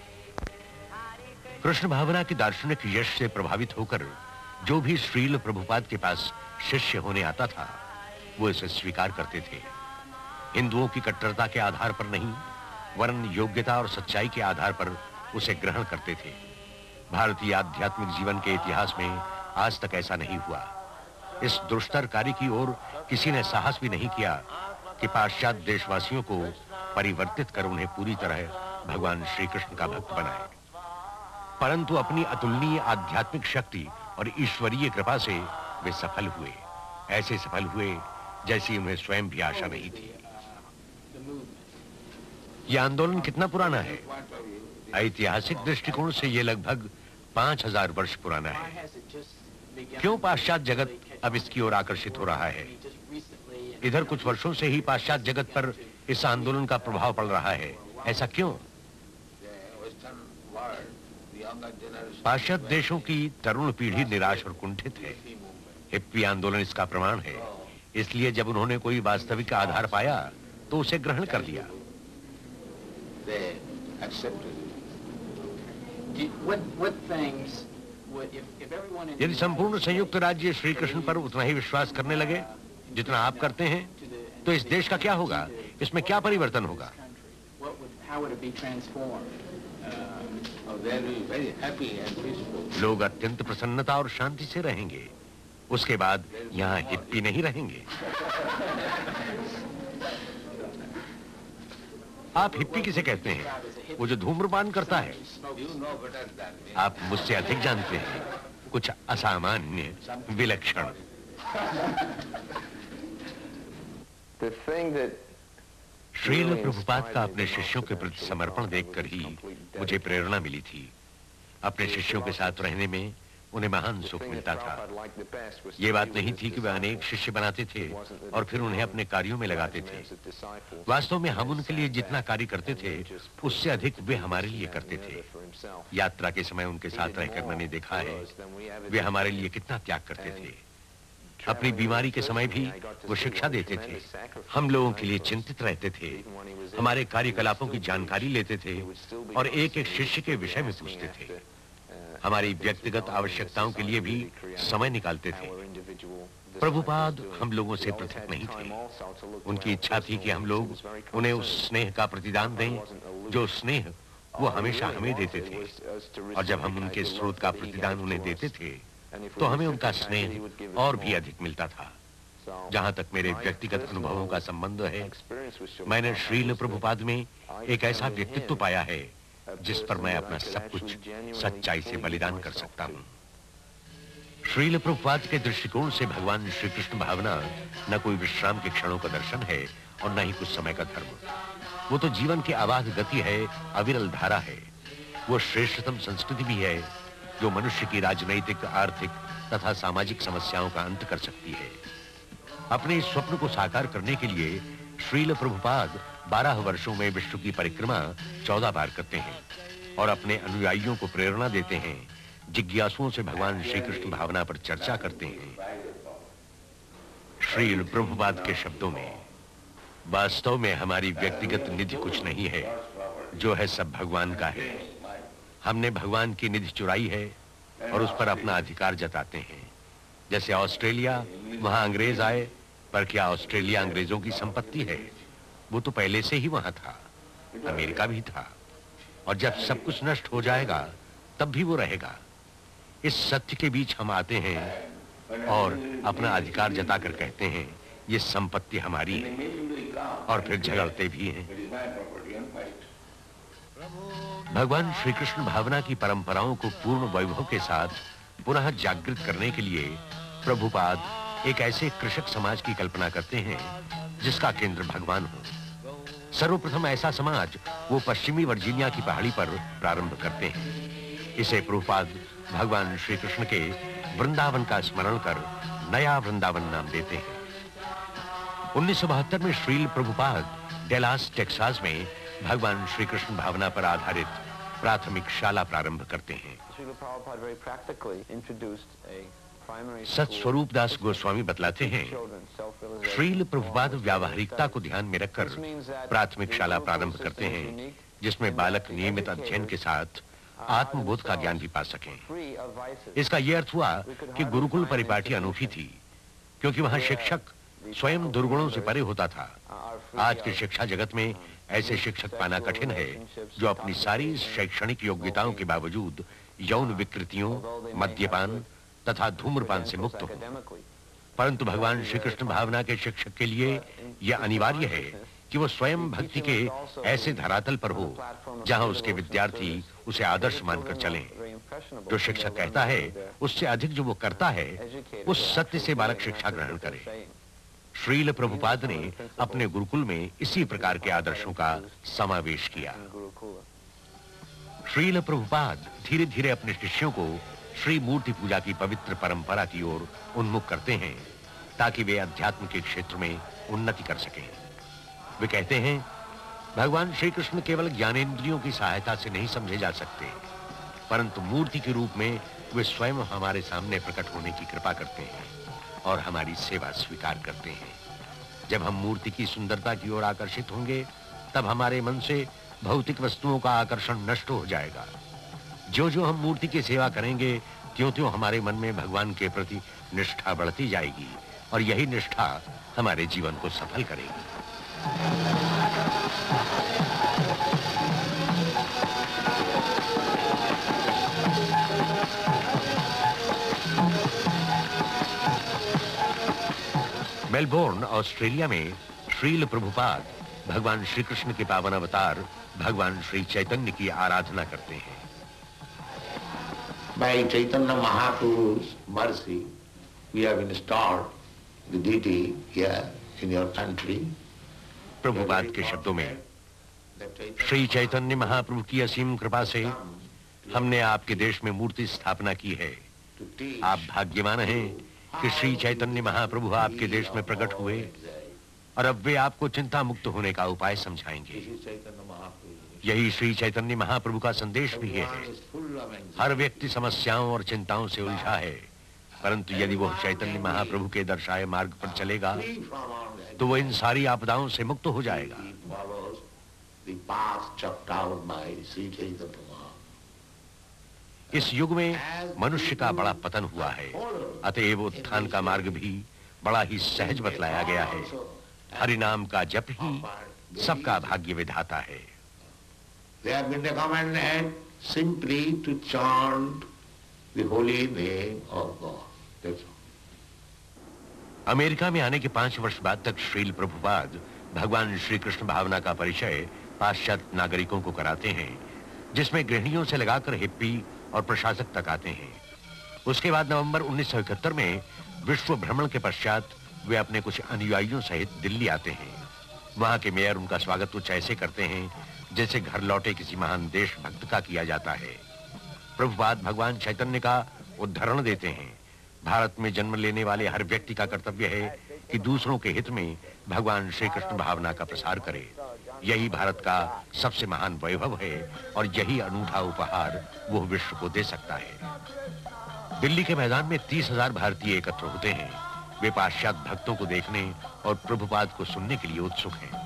Krishna भावना की दार्शनिक यश से प्रभावित होकर जो भी श्रील प्रभुपाद के पास शिष्य होने आता था वो इसे स्वीकार करते थे। हिंदुओं की कट्टरता के आधार पर नहीं वरन योग्यता और सच्चाई के आधार पर उसे ग्रहण करते थे। भारतीय आध्यात्मिक जीवन के इतिहास में आज तक ऐसा नहीं हुआ। इस दुष्टर कार्य की ओर किसी ने साहस भी नहीं किया कि पाश्चात्य देशवासियों को परिवर्तित कर उन्हें पूरी तरह भगवान श्री कृष्ण का भक्त बनाए। परंतु अपनी अतुलनीय आध्यात्मिक शक्ति और ईश्वरीय कृपा से वे सफल हुए। ऐसे सफल हुए जैसी उन्हें स्वयं भी आशा नहीं थी। यह आंदोलन कितना पुराना है? ऐतिहासिक दृष्टिकोण से यह लगभग पांच हजार वर्ष पुराना है। क्यों पाश्चात्य जगत अब इसकी ओर आकर्षित हो रहा है? इधर कुछ वर्षों से ही पाश्चात्य जगत पर इस आंदोलन का प्रभाव पड़ रहा है। ऐसा क्यों? पाश्चात्य देशों की तरुण पीढ़ी निराश और कुंठित है। हिप्पी आंदोलन इसका प्रमाण है। इसलिए जब उन्होंने कोई वास्तविक आधार पाया तो उसे ग्रहण कर लिया। यदि संपूर्ण संयुक्त राज्य श्री कृष्ण पर उतना ही विश्वास करने लगे जितना आप करते हैं तो इस देश का क्या होगा? इसमें क्या परिवर्तन होगा? लोग अत्यंत प्रसन्नता और शांति से रहेंगे। उसके बाद यहाँ हिप्पी नहीं रहेंगे। आप हिप्पी किसे कहते हैं? वो जो धूम्रपान करता है। आप मुझसे अधिक जानते हैं। कुछ असामान्य, विलक्षण। श्रील प्रभुपाद का अपने शिष्यों के प्रति समर्पण देखकर ही मुझे प्रेरणा मिली थी। अपने शिष्यों के साथ रहने में उन्हें महान सुख मिलता था। ये बात नहीं थी कि वे अनेक शिष्य बनाते थे और फिर उन्हें अपने कार्यों में लगाते थे। वास्तव में हम उनके लिए जितना कार्य करते थे उससे अधिक वे हमारे लिए करते थे। यात्रा के समय उनके साथ रहकर मैंने देखा है वे हमारे लिए कितना त्याग करते थे। अपनी बीमारी के समय भी वो शिक्षा देते थे। हम लोगों के लिए चिंतित रहते थे, हमारे कार्यकलापों की जानकारी लेते थे और एक एक शिष्य के विषय में पूछते थे। हमारी व्यक्तिगत आवश्यकताओं के लिए भी समय निकालते थे। प्रभुपाद हम लोगों से पृथक नहीं थे। उनकी इच्छा थी कि हम लोग उन्हें उस स्नेह का प्रतिदान दें जो स्नेह वो हमेशा हमें देते थे। और जब हम उनके स्रोत का प्रतिदान उन्हें देते थे तो हमें उनका स्नेह और भी अधिक मिलता था। जहां तक मेरे व्यक्तिगत अनुभवों का संबंध है, मैंने श्रील प्रभुपाद में एक ऐसा व्यक्तित्व पाया है जिस पर मैं अपना सब कुछ सच्चाई से बलिदान कर सकता हूं। श्रील प्रभुपाद के दृष्टिकोण से भगवान श्री कृष्ण भावना न कोई विश्राम के क्षणों का दर्शन है और न ही कुछ समय का धर्म। वो तो जीवन की अबाध गति है, अविरल धारा है। वो श्रेष्ठतम संस्कृति भी है जो मनुष्य की राजनैतिक, आर्थिक तथा सामाजिक समस्याओं का अंत कर सकती है। अपने इस स्वप्न को साकार करने के लिए श्रील प्रभुपाद बारह वर्षों में विश्व की परिक्रमा चौदह बार करते हैं और अपने अनुयायियों को प्रेरणा देते हैं, जिज्ञासुओं से भगवान श्री कृष्ण भावना पर चर्चा करते हैं। श्रील प्रभुपाद के शब्दों में, वास्तव में हमारी व्यक्तिगत निधि कुछ नहीं है, जो है सब भगवान का है। हमने भगवान की निधि चुराई है और उस पर अपना अधिकार जताते हैं। जैसे ऑस्ट्रेलिया, वहां अंग्रेज आए, पर क्या ऑस्ट्रेलिया अंग्रेजों की संपत्ति है? वो तो पहले से ही वहां था। अमेरिका भी था। और जब सब कुछ नष्ट हो जाएगा तब भी वो रहेगा। इस सत्य के बीच हम आते हैं और अपना अधिकार जताकर कहते हैं ये संपत्ति हमारी है, और फिर झगड़ते भी हैं। भगवान श्री कृष्ण भावना की परंपराओं को पूर्ण वैभव के साथ पुनः जागृत करने के लिए प्रभुपाद एक ऐसे कृषक समाज की कल्पना करते हैं जिसका केंद्र भगवान हो। सर्वप्रथम ऐसा समाज वो पश्चिमी वर्जीनिया की पहाड़ी पर प्रारंभ करते हैं। इसे प्रभुपाद भगवान श्री कृष्ण के वृंदावन का स्मरण कर नया वृंदावन नाम देते हैं। उन्नीस सौ बहत्तर में श्रील प्रभुपाद डेलास टेक्सास में भगवान श्री कृष्ण भावना पर आधारित प्राथमिक शाला प्रारंभ करते हैं। सत स्वरूप दास गोस्वामी बतलाते हैं, श्रील प्रभुपाद व्यावहारिकता को ध्यान में रखकर प्राथमिक शाला प्रारंभ करते हैं, जिसमें बालक नियमित अध्ययन के साथ आत्मबोध का ज्ञान भी पा सकें। इसका यह अर्थ हुआ कि गुरुकुल परिपाटी अनूठी थी, क्योंकि वहां शिक्षक स्वयं दुर्गुणों से परे होता था। आज के शिक्षा जगत में ऐसे शिक्षक पाना कठिन है जो अपनी सारी शैक्षणिक योग्यताओं के बावजूद यौन विकृतियों, मद्यपान तथा धूम्रपान से मुक्त हो। परंतु भगवान श्री कृष्ण भावना के शिक्षक के लिए यह अनिवार्य है कि वो स्वयं भक्ति के ऐसे धरातल पर हो जहां उसके विद्यार्थी उसे आदर्श मानकर चलें। जो शिक्षक कहता है उससे अधिक जो वो करता है, उस सत्य से बालक शिक्षा ग्रहण करे। श्रील प्रभुपाद ने अपने गुरुकुल में इसी प्रकार के आदर्शों का समावेश किया। श्रील प्रभुपाद धीरे धीरे अपने शिष्यों को श्री मूर्ति पूजा की पवित्र परंपरा की ओर उन्मुख करते हैं, ताकि वे अध्यात्म के क्षेत्र में उन्नति कर सकें। वे कहते हैं, भगवान श्री कृष्ण केवल ज्ञानेंद्रियों की सहायता से नहीं समझे जा सकते, परंतु मूर्ति के रूप में वे स्वयं हमारे सामने प्रकट होने की कृपा करते हैं और हमारी सेवा स्वीकार करते हैं। जब हम मूर्ति की सुंदरता की ओर आकर्षित होंगे, तब हमारे मन से भौतिक वस्तुओं का आकर्षण नष्ट हो जाएगा। जो जो हम मूर्ति की सेवा करेंगे, त्यों त्यों हमारे मन में भगवान के प्रति निष्ठा बढ़ती जाएगी और यही निष्ठा हमारे जीवन को सफल करेगी। मेलबोर्न, ऑस्ट्रेलिया में श्रील प्रभुपाद भगवान श्री कृष्ण के पावन अवतार भगवान श्री चैतन्य की आराधना करते हैं। By Chaitanya Mahaprabhu's mercy, we have installed the deity here in your country. Prabhupada के शब्दों में, श्री चैतन्य महाप्रभु की असीम कृपा से हमने आपके देश में मूर्ति स्थापना की है। आप भाग्यवान हैं कि श्री चैतन्य महाप्रभु आपके देश में प्रकट हुए और अब वे आपको चिंता मुक्त होने का उपाय समझाएंगे। यही श्री चैतन्य महाप्रभु का संदेश भी है। हर व्यक्ति समस्याओं और चिंताओं से उलझा है, परंतु यदि वह चैतन्य महाप्रभु के दर्शाए मार्ग पर चलेगा तो वह इन सारी आपदाओं से मुक्त हो जाएगा। इस युग में मनुष्य का बड़ा पतन हुआ है, अतएव उत्थान का मार्ग भी बड़ा ही सहज बतलाया गया है। हरि नाम का जप ही सबका भाग्य विधाता है। They have been recommended simply to chant the holy name of God. That's all. America में आने के पांच वर्ष बाद तक श्रील प्रभुपाद भगवान श्री कृष्ण भावना का परिचय पाश्चात्य नागरिकों को कराते हैं, जिसमें गृहिणियों से लगाकर हिप्पी और प्रशासक तक आते हैं। उसके बाद नवंबर उन्नीस सौ इकहत्तर में विश्व भ्रमण के पश्चात वे अपने कुछ अनुयायियों सहित दिल्ली आते हैं। वहां के मेयर उनका स्वागत कुछ ऐसे करते हैं जैसे घर लौटे किसी महान देशभक्त का किया जाता है। प्रभुपाद भगवान चैतन्य का उदाहरण देते हैं। भारत में जन्म लेने वाले हर व्यक्ति का कर्तव्य है कि दूसरों के हित में भगवान श्री कृष्ण भावना का प्रसार करे। यही भारत का सबसे महान वैभव है और यही अनूठा उपहार वो विश्व को दे सकता है। दिल्ली के मैदान में तीस हजार भारतीय एकत्र होते हैं। वे पाश्चात्य भक्तों को देखने और प्रभुपाद को सुनने के लिए उत्सुक हैं।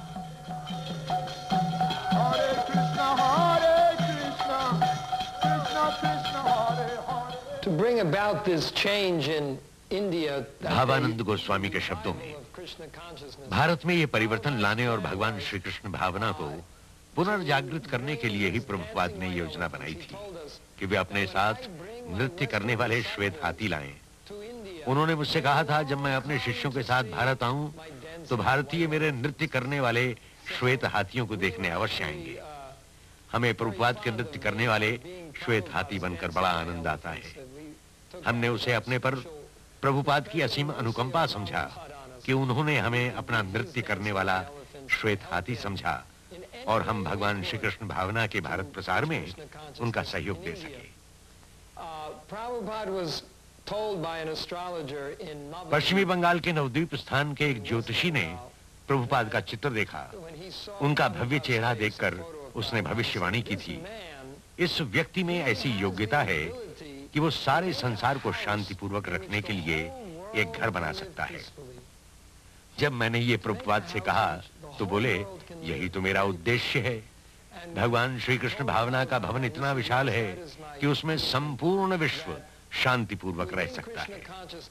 To bring about this change in India, Bhavanand Goswami के शब्दों में, भारत में ये परिवर्तन लाने और भगवान श्री कृष्ण भावना को पुनर्जागृत करने के लिए ही प्रभुपाद ने योजना बनाई थी कि वे अपने साथ नृत्य करने वाले श्वेत हाथी लाएं। उन्होंने मुझसे कहा था, जब मैं अपने शिष्यों के साथ भारत आऊं तो भारतीय मेरे नृत्य करने वाले श्वेत हाथियों को देखने अवश्य आएंगे। हमें प्रभुपाद के नृत्य करने वाले श्वेत हाथी बनकर बड़ा आनंद आता है। हमने उसे अपने पर प्रभुपाद की असीम अनुकंपा समझा कि उन्होंने हमें अपना नृत्य करने वाला श्वेत हाथी समझा और हम भगवान श्री कृष्ण भावना के भारत प्रसार में उनका सहयोग दे सके। पश्चिमी बंगाल के नवद्वीप स्थान के एक ज्योतिषी ने प्रभुपाद का चित्र देखा, उनका भव्य चेहरा देखकर उसने भविष्यवाणी की थी, इस व्यक्ति में ऐसी योग्यता है कि वो सारे संसार को शांतिपूर्वक रखने के लिए एक घर बना सकता है। जब मैंने ये प्रभुपाद से कहा तो बोले, यही तो मेरा उद्देश्य है। भगवान श्री कृष्ण भावना का भवन इतना विशाल है कि उसमें संपूर्ण विश्व शांतिपूर्वक रह सकता है।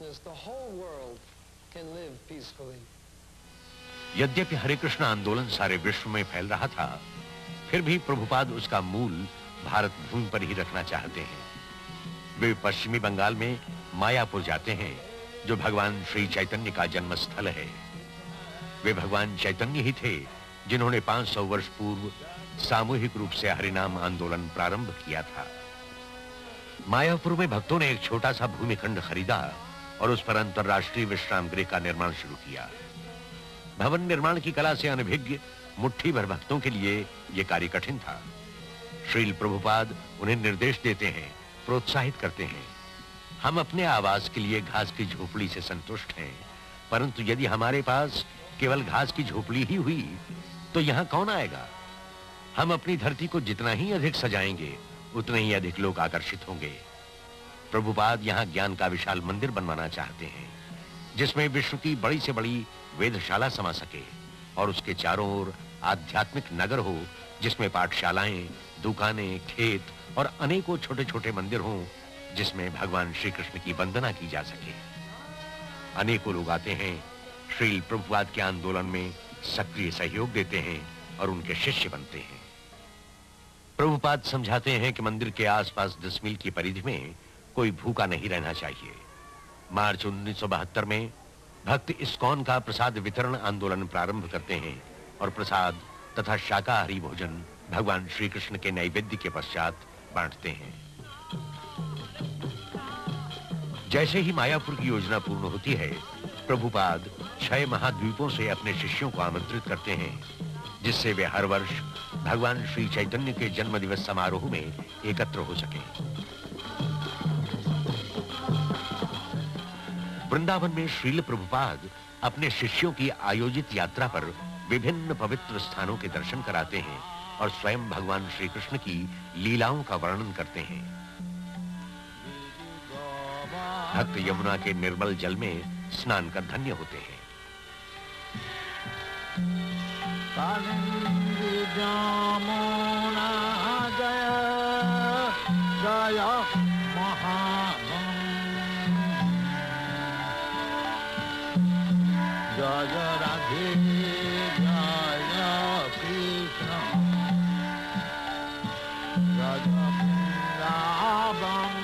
यद्यपि हरे कृष्ण आंदोलन सारे विश्व में फैल रहा था, फिर भी प्रभुपाद उसका मूल भारत भूमि पर ही रखना चाहते हैं। वे पश्चिमी बंगाल में मायापुर जाते हैं, जो भगवान श्री चैतन्य का जन्म स्थल है। वे भगवान चैतन्य ही थे जिन्होंने पांच सौ वर्ष पूर्व सामूहिक रूप से हरिनाम आंदोलन प्रारंभ किया था। मायापुर में भक्तों ने एक छोटा सा भूमिखंड खरीदा और उस पर अंतर्राष्ट्रीय विश्राम गृह का निर्माण शुरू किया। भवन निर्माण की कला से अनभिज्ञ मुट्ठी भर भक्तों के लिए यह कार्य कठिन था। श्रील प्रभुपाद उन्हें निर्देश देते हैं, प्रोत्साहित करते हैं। हम अपने आवास के लिए घास की झोपड़ी से संतुष्ट हैं, परंतु यदि हमारे पास केवल घास की झोपड़ी ही हुई तो यहां कौन आएगा? हम अपनी धरती को जितना ही अधिक सजाएंगे, उतने ही अधिक लोग आकर्षित होंगे। प्रभुपाद यहां ज्ञान का विशाल मंदिर बनवाना चाहते हैं, जिसमें विश्व की बड़ी से बड़ी वेधशाला समा सके और उसके चारों ओर आध्यात्मिक नगर हो, जिसमें पाठशालाएं, दुकानें, खेत और अनेकों छोटे छोटे मंदिर हों, जिसमें भगवान श्री कृष्ण की वंदना की जा सके। अनेकों लोग आते हैं, श्रील प्रभुपाद के आंदोलन में सक्रिय सहयोग देते हैं और उनके शिष्य बनते हैं। प्रभुपाद समझाते हैं कि मंदिर के आसपास दस मील की परिधि में कोई भूखा नहीं रहना चाहिए। मार्च उन्नीस सौ बहत्तर में भक्त इस्कॉन का प्रसाद वितरण आंदोलन प्रारंभ करते हैं और प्रसाद तथा शाकाहारी भोजन भगवान श्री कृष्ण के नैवेद्य के पश्चात बांटते हैं। जैसे ही मायापुर की योजना पूर्ण होती है, प्रभुपाद छह महाद्वीपों से अपने शिष्यों को आमंत्रित करते हैं, जिससे वे हर वर्ष भगवान श्री चैतन्य के जन्म दिवस समारोह में एकत्र हो सकें। वृंदावन में श्रील प्रभुपाद अपने शिष्यों की आयोजित यात्रा पर विभिन्न पवित्र स्थानों के दर्शन कराते हैं और स्वयं भगवान श्री कृष्ण की लीलाओं का वर्णन करते हैं। भक्त यमुना के निर्मल जल में स्नान कर धन्य होते हैं। जय राधे जय कृष्ण जय वृंदावन।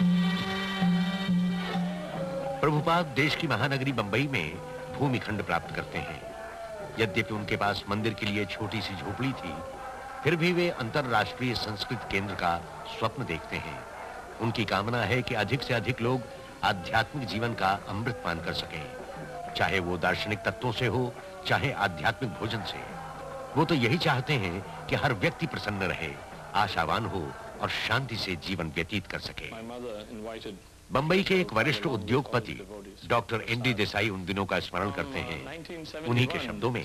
प्रभुपाद देश की महानगरी बंबई में भूमिखंड प्राप्त करते हैं। यद्यपि उनके पास मंदिर के लिए छोटी सी झोपड़ी थी, फिर भी वे अंतरराष्ट्रीय संस्कृत केंद्र का स्वप्न देखते हैं। उनकी कामना है कि अधिक से अधिक लोग आध्यात्मिक जीवन का अमृत पान कर सकें, चाहे वो दार्शनिक तत्वों से हो, चाहे आध्यात्मिक भोजन से। वो तो यही चाहते हैं कि हर व्यक्ति प्रसन्न रहे, आशावान हो और शांति से जीवन व्यतीत कर सके। बंबई के एक वरिष्ठ उद्योगपति डॉक्टर एन डी देसाई उन दिनों का स्मरण करते हैं। उन्हीं के शब्दों में,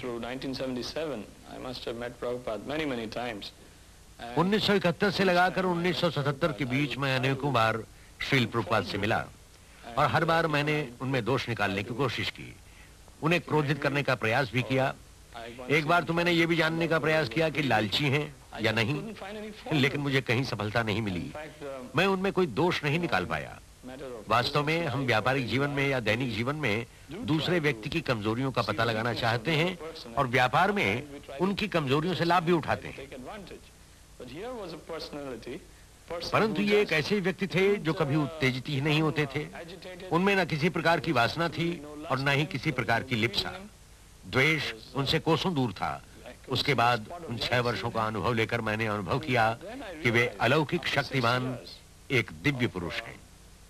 उन्नीस सौ इकहत्तर से लगाकर उन्नीस सौ सतहत्तर के बीच में अनेकों बार श्रील प्रभुपाद से मिला और हर बार मैंने उनमें दोष निकालने की कोशिश की, उन्हें क्रोधित करने का प्रयास भी किया। एक बार तो मैंने ये भी जानने का प्रयास किया कि लालची हैं या नहीं, लेकिन मुझे कहीं सफलता नहीं मिली। मैं उनमें कोई दोष नहीं निकाल पाया। वास्तव में हम व्यापारिक जीवन में या दैनिक जीवन में दूसरे व्यक्ति की कमजोरियों का पता लगाना चाहते हैं और व्यापार में उनकी कमजोरियों से लाभ भी उठाते हैं। परंतु ये एक ऐसे व्यक्ति थे जो कभी उत्तेजित ही नहीं होते थे। उनमें न किसी प्रकार की वासना थी और न ही किसी प्रकार की लिप्सा। द्वेष उनसे कोसों दूर था। उसके बाद उन छह वर्षों का अनुभव लेकर मैंने अनुभव किया कि वे अलौकिक शक्तिमान एक दिव्य पुरुष हैं।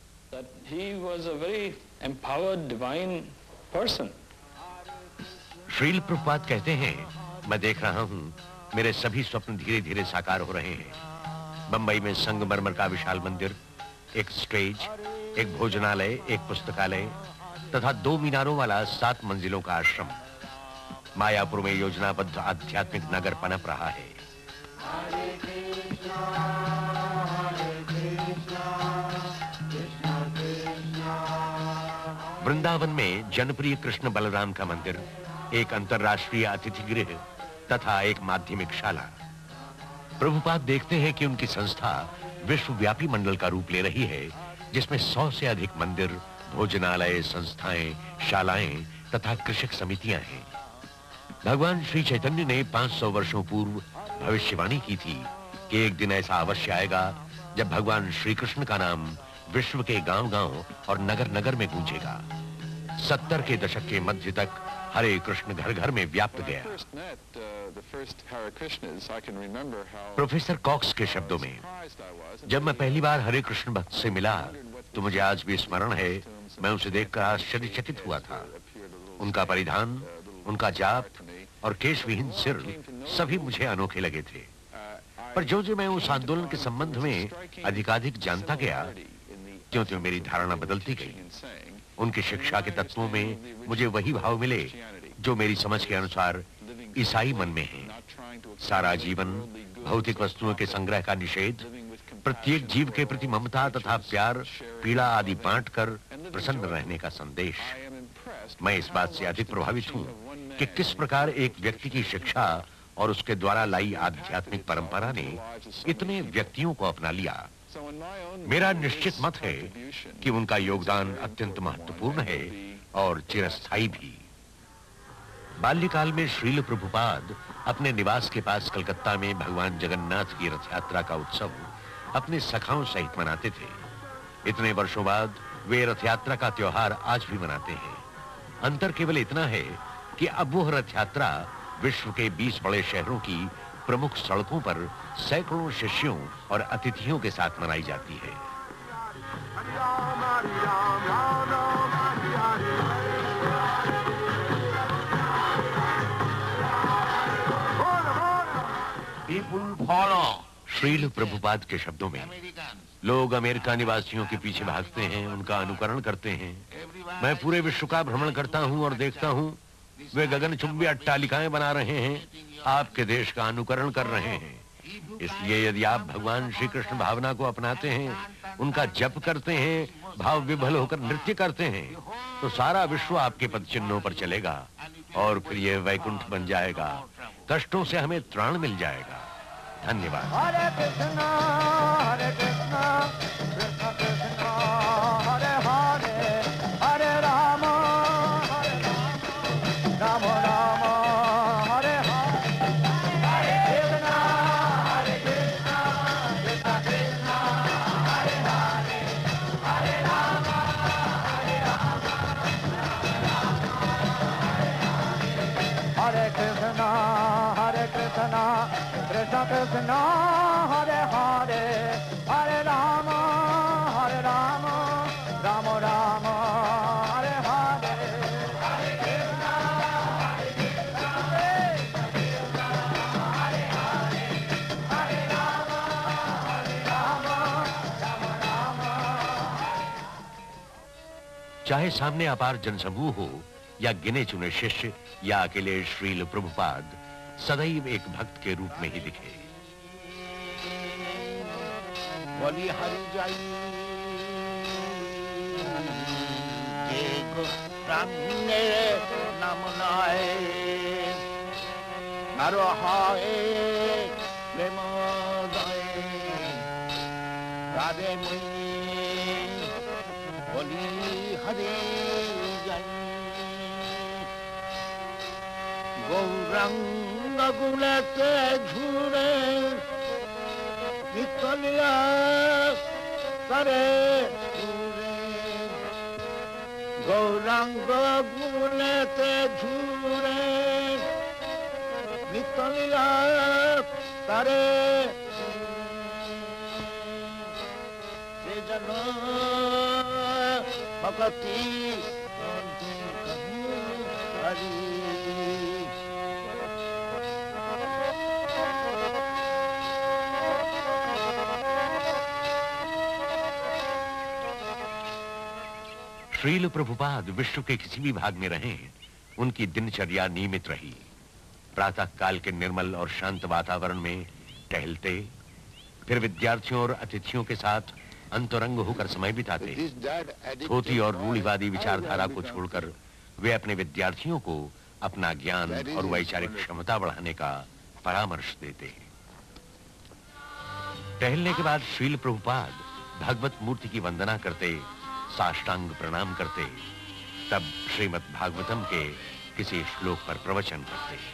श्रील प्रभुपाद कहते हैं, मैं देख रहा हूं मेरे सभी स्वप्न धीरे धीरे साकार हो रहे हैं। बंबई में संगमरमर का विशाल मंदिर, एक स्टेज, एक भोजनालय, एक पुस्तकालय तथा दो मीनारों वाला सात मंजिलों का आश्रम। मायापुर में योजनाबद्ध आध्यात्मिक नगर पनप रहा है। वृंदावन में जनप्रिय कृष्ण बलराम का मंदिर, एक अंतर्राष्ट्रीय अतिथि गृह तथा एक माध्यमिक शाला। प्रभुपाद देखते हैं कि उनकी संस्था विश्वव्यापी मंडल का रूप ले रही है, जिसमें सौ से अधिक मंदिर, भोजनालय, संस्थाएं, शालाएं तथा कृषक समितियां हैं। भगवान श्री चैतन्य ने पांच सौ वर्षों पूर्व भविष्यवाणी की थी कि एक दिन ऐसा अवश्य आएगा जब भगवान श्री कृष्ण का नाम विश्व के गांव-गांव और नगर-नगर में गूंजेगा। सत्तर के दशक के मध्य तक हरे कृष्ण घर घर में व्याप्त गया। प्रोफेसर कॉक्स के शब्दों में, जब मैं पहली बार हरे कृष्ण भक्त से मिला तो मुझे आज भी स्मरण है, मैं उसे देखकर आश्चर्यचकित हुआ था। उनका परिधान, उनका जाप और केशविहीन सिर सभी मुझे अनोखे लगे थे। पर जो जो मैं उस आंदोलन के संबंध में अधिकाधिक जानता गया, त्यों त्यों मेरी धारणा बदलती गई। उनकी शिक्षा के तत्वों में मुझे वही भाव मिले जो मेरी समझ के अनुसार ईसाई मन में है। सारा जीवन भौतिक वस्तुओं के संग्रह का निषेध, प्रत्येक जीव के प्रति ममता तथा प्यार, पीड़ा आदि बांटकर प्रसन्न रहने का संदेश। मैं इस बात से अधिक प्रभावित हूं कि किस प्रकार एक व्यक्ति की शिक्षा और उसके द्वारा लाई आध्यात्मिक परंपरा ने इतने व्यक्तियों को अपना लिया। मेरा निश्चित मत है कि उनका योगदान अत्यंत महत्वपूर्ण है और चिरस्थायी भी। बाल्यकाल में श्रील प्रभुपाद अपने निवास के पास कलकत्ता में भगवान जगन्नाथ की रथ यात्रा का उत्सव अपने सखाओं सहित मनाते थे। इतने वर्षों बाद वे रथ यात्रा का त्योहार आज भी मनाते हैं। अंतर केवल इतना है कि अब वो रथ यात्रा विश्व के बीस बड़े शहरों की प्रमुख सड़कों पर सैकड़ों शिष्यों और अतिथियों के साथ मनाई जाती है। People follow. श्रील प्रभुपाद के शब्दों में, लोग अमेरिका निवासियों के पीछे भागते हैं, उनका अनुकरण करते हैं। मैं पूरे विश्व का भ्रमण करता हूं और देखता हूं वे गगनचुंबी अट्टालिकाएं बना रहे हैं, आपके देश का अनुकरण कर रहे हैं। इसलिए यदि आप भगवान श्री कृष्ण भावना को अपनाते हैं, उनका जप करते हैं, भाव विभल होकर नृत्य करते हैं, तो सारा विश्व आपके पद चिन्हों पर चलेगा और फिर यह वैकुंठ बन जाएगा। कष्टों से हमें त्राण मिल जाएगा। धन्यवाद। हरे कृष्णा हरे कृष्णा कृष्ण कृष्णा हरे हरे हरे राम हरे राम राम हरे हरे कृष्णा हरे कृष्णा कृष्ण कृष्णा हरे हरे हरे राम हरे राम हरे कृष्णा हरे कृष्णा कृष्ण कृष्ण हरे हरे हरे राम हरे राम राम राम हरे हरे हरे कृष्ण हरे कृष्ण कृष्ण हरे हरे हरे राम हरे राम राम राम। चाहे सामने अपार जनसमूह हो या गिने चुने शिष्य या अकेले श्रील प्रभुपाद, सदैव एक भक्त के रूप में ही दिखे। बोली हरि जय प्राणे नम नाय नरो हाय प्रेम दय राधे मुनि बोली हरि जय गौरंग गुलते झूरे निकलिया करे गौरंग गुलते झूरे निकलिया करे जन भक्ति हरि। श्रील प्रभुपाद विश्व के किसी भी भाग में रहें, उनकी दिनचर्या नियमित रही। प्रातः काल के निर्मल और शांत वातावरण में टहलते, फिर विद्यार्थियों और अतिथियों के साथ अंतरंग होकर समय बिताते। धोती और रूढ़िवादी विचारधारा को छोड़कर वे अपने विद्यार्थियों को अपना ज्ञान और वैचारिक क्षमता बढ़ाने का परामर्श देते। टहलने के बाद श्रील प्रभुपाद भगवत मूर्ति की वंदना करते, साष्टांग प्रणाम करते, तब श्रीमद् भागवतम के किसी श्लोक पर प्रवचन करते।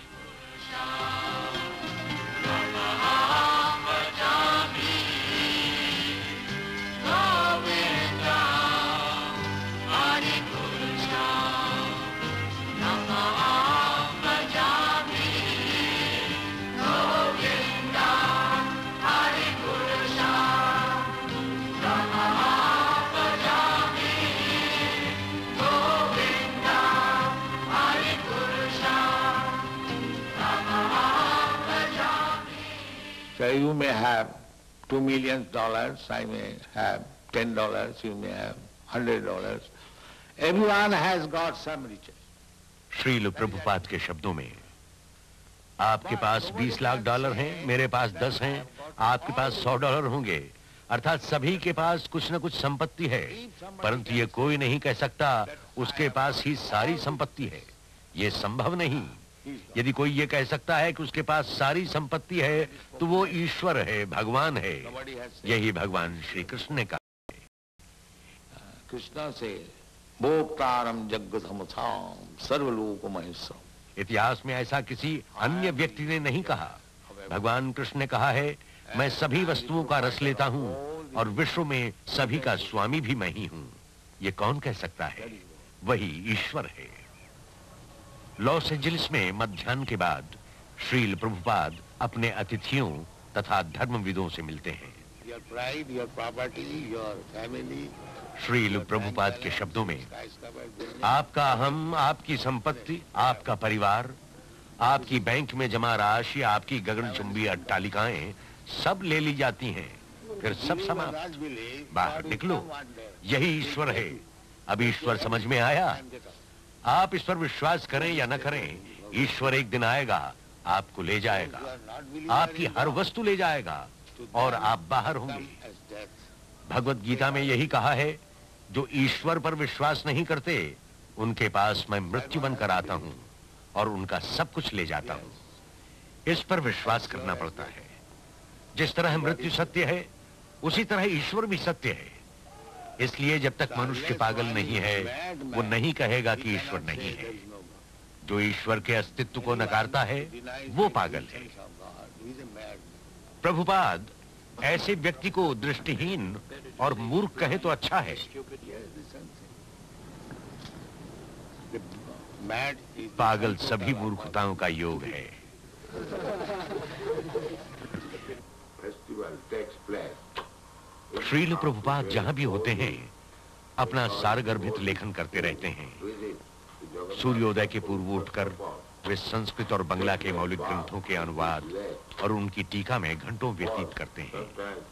So you may have two million dollars, I may have ten dollars, you may have hundred dollars. Everyone has got some riches. Srila Prabhupada के शब्दों में, आपके पास बीस लाख डॉलर हैं, मेरे पास दस हैं, आपके पास सौ डॉलर होंगे, अर्थात सभी के पास कुछ न कुछ संपत्ति है, परंतु ये कोई नहीं कह सकता उसके पास ही सारी संपत्ति है। ये संभव नहीं। यदि कोई ये कह सकता है कि उसके पास सारी संपत्ति है तो वो ईश्वर है, भगवान है। यही भगवान श्री कृष्ण ने कहा। कृष्ण से भोक्तारम जगदमथाम सर्वलोक महेश्वरम। इतिहास में ऐसा किसी अन्य व्यक्ति ने नहीं कहा। भगवान कृष्ण ने कहा है, मैं सभी वस्तुओं का रस लेता हूँ और विश्व में सभी का स्वामी भी मैं ही हूँ। ये कौन कह सकता है? वही ईश्वर है। लॉस एंजलिस में मध्याह्न के बाद श्रील प्रभुपाद अपने अतिथियों तथा धर्मविदों से मिलते हैं। Your pride, your property, your family, Srila Prabhupada के शब्दों में, आपका हम, आपकी संपत्ति, आपका परिवार, आपकी बैंक में जमा राशि, आपकी गगनचुंबी अट्टालिकाएं सब ले ली जाती हैं, फिर सब समाप्त। बाहर निकलो, यही ईश्वर है। अब ईश्वर समझ में आया? आप इस पर विश्वास करें या न करें, ईश्वर एक दिन आएगा, आपको ले जाएगा, आपकी हर वस्तु ले जाएगा और आप बाहर होंगे। भगवत गीता में यही कहा है, जो ईश्वर पर विश्वास नहीं करते उनके पास मैं मृत्यु बनकर आता हूं और उनका सब कुछ ले जाता हूं। इस पर विश्वास करना पड़ता है। जिस तरह मृत्यु सत्य है, उसी तरह ईश्वर भी सत्य है। इसलिए जब तक मनुष्य पागल नहीं है, वो नहीं कहेगा कि ईश्वर नहीं है। जो ईश्वर के अस्तित्व को नकारता है, वो पागल है। प्रभुपाद ऐसे व्यक्ति को दृष्टिहीन और मूर्ख कहे तो अच्छा है। पागल सभी मूर्खताओं का योग है। श्रील प्रभुपाद जहां भी होते हैं, अपना सारगर्भित लेखन करते रहते हैं। सूर्योदय के पूर्व उठकर वे संस्कृत और बंगला के मौलिक ग्रंथों के अनुवाद और उनकी टीका में घंटों व्यतीत करते हैं।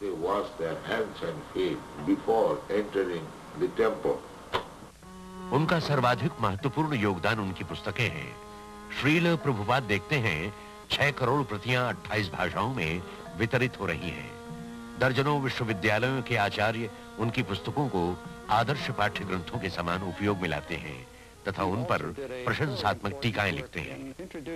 उनका सर्वाधिक महत्वपूर्ण योगदान उनकी पुस्तकें हैं। श्रील प्रभुपाद देखते हैं, छह करोड़ प्रतियां अट्ठाईस भाषाओं में वितरित हो रही हैं। दर्जनों विश्वविद्यालयों के आचार्य उनकी पुस्तकों को आदर्श पाठ्य ग्रंथों के समान उपयोग में लाते हैं तथा उन पर प्रशंसात्मक टीकाएं लिखते हैं।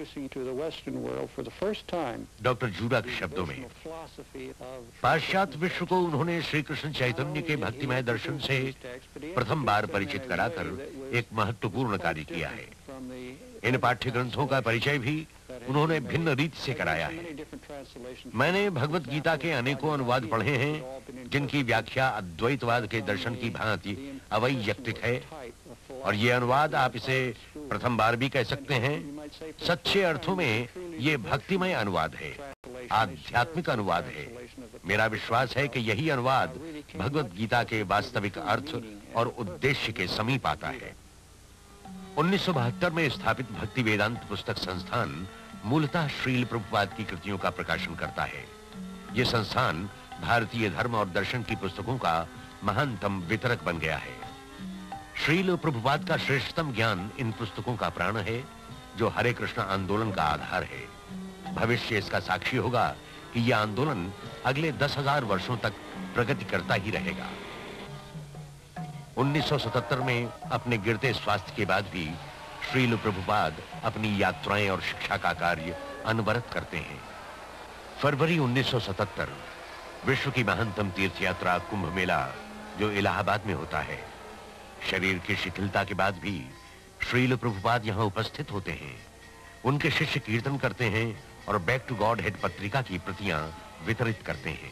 डॉक्टर जूरा के शब्दों में, पाश्चात्य विश्व को उन्होंने श्री कृष्ण चैतन्य के भक्तिमय दर्शन से प्रथम बार परिचित कराकर एक महत्वपूर्ण कार्य किया है। इन पाठ्य ग्रंथों का परिचय भी उन्होंने भिन्न रीति से कराया है। मैंने भगवत गीता के अनेकों अनुवाद पढ़े हैं, जिनकी व्याख्या अद्वैतवाद के दर्शन की भांति अवैयक्तिक है, और ये अनुवाद आप इसे प्रथम बार भी कह सकते हैं। सच्चे अर्थों में ये भक्तिमय अनुवाद है, आध्यात्मिक अनुवाद है। मेरा विश्वास है कि यही अनुवाद भगवत गीता के वास्तविक अर्थ और उद्देश्य के समीप आता है। उन्नीस सौ बहत्तर में स्थापित भक्ति वेदांत पुस्तक संस्थान मूलतः श्रील प्रभुपाद की कृतियों का प्रकाशन करता है। ये संस्थान भारतीय धर्म और दर्शन की पुस्तकों का महानतम वितरक बन गया है। श्रील प्रभुपाद का श्रेष्ठतम ज्ञान इन पुस्तकों का प्राण है। जो हरे कृष्ण आंदोलन का आधार है। भविष्य इसका साक्षी होगा कि यह आंदोलन अगले दस हजार वर्षों तक प्रगति करता ही रहेगा। उन्नीस सौ सतहत्तर में अपने गिरते स्वास्थ्य के बाद भी श्रील प्रभुपाद अपनी यात्राएं और शिक्षा का कार्य अनवरत करते हैं। फरवरी उन्नीस सौ सतहत्तर विश्व की महानतम तीर्थ यात्रा कुंभ मेला जो इलाहाबाद में होता है। शरीर की शिथिलता के बाद भी श्रील प्रभुपाद यहां उपस्थित होते हैं। उनके शिष्य कीर्तन करते हैं और बैक टू गॉड हेड पत्रिका की प्रतियां वितरित करते हैं।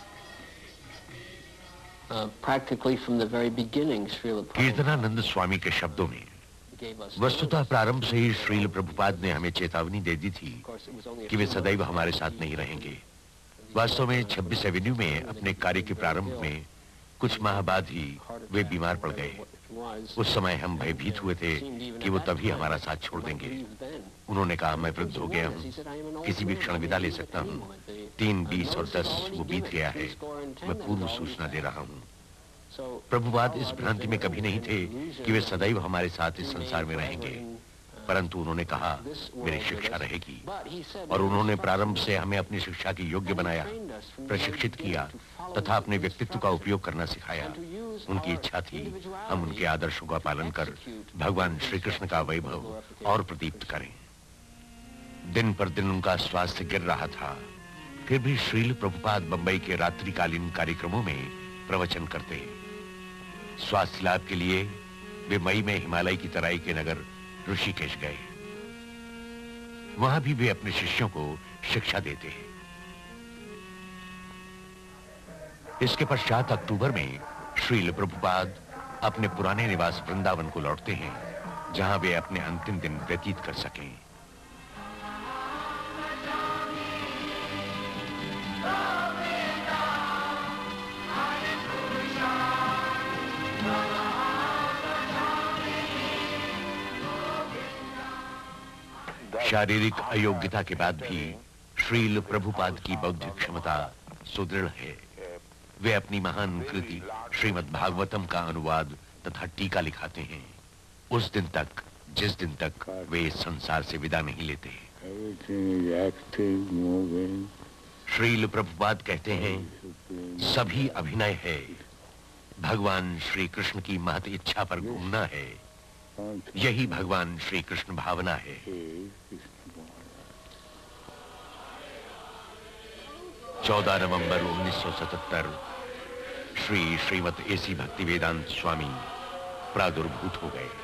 Uh, practically from the very beginning, Srila Kirtanananda स्वामी के शब्दों में वस्तुतः प्रारंभ से ही श्रील प्रभुपाद ने हमें चेतावनी दे दी थी कि वे सदैव हमारे साथ नहीं रहेंगे। वास्तव में छब्बीस एवेन्यू में अपने कार्य के प्रारंभ में कुछ माह बाद ही वे बीमार पड़ गए। उस समय हम भयभीत हुए थे कि वो तभी हमारा साथ छोड़ देंगे। उन्होंने कहा, मैं वृद्ध हो गया हूँ, किसी भी क्षण विदा ले सकता हूँ। तीन, बीस और दस वो बीत गया है, मैं पूर्व सूचना दे रहा हूँ। प्रभुपाद इस भ्रांति में कभी नहीं थे कि वे सदैव हमारे साथ इस संसार में रहेंगे, परंतु उन्होंने कहा मेरी शिक्षा रहेगी। और उन्होंने प्रारंभ से हमें अपनी शिक्षा के योग्य बनाया, प्रशिक्षित किया तथा अपने व्यक्तित्व का उपयोग करना सिखाया। उनकी इच्छा थी हम उनके आदर्शों का पालन कर भगवान श्री कृष्ण का वैभव और प्रदीप्त करें। दिन पर दिन उनका स्वास्थ्य गिर रहा था, फिर भी श्रील प्रभुपाद बंबई के रात्रिकालीन कार्यक्रमों में प्रवचन करते। स्वास्थ्य लाभ के लिए वे मई में हिमालय की तराई के नगर ऋषिकेश गए। वहां भी वे अपने शिष्यों को शिक्षा देते हैं। इसके पश्चात अक्टूबर में श्रील प्रभुपाद अपने पुराने निवास वृंदावन को लौटते हैं, जहां वे अपने अंतिम दिन व्यतीत कर सकें। शारीरिक अयोग्यता के बाद भी श्रील प्रभुपाद की बौद्धिक क्षमता सुदृढ़ है। वे अपनी महान कृति श्रीमद् भागवतम का अनुवाद तथा टीका लिखाते हैं, उस दिन तक जिस दिन तक वे इस संसार से विदा नहीं लेते। श्रील प्रभुपाद कहते हैं, सभी अभिनय है, भगवान श्री कृष्ण की महत इच्छा पर घूमना है, यही भगवान श्री कृष्ण भावना है। चौदह नवंबर उन्नीस सौ सतहत्तर श्री श्रीमत एसी भक्ति वेदांत स्वामी प्रादुर्भूत हो गए।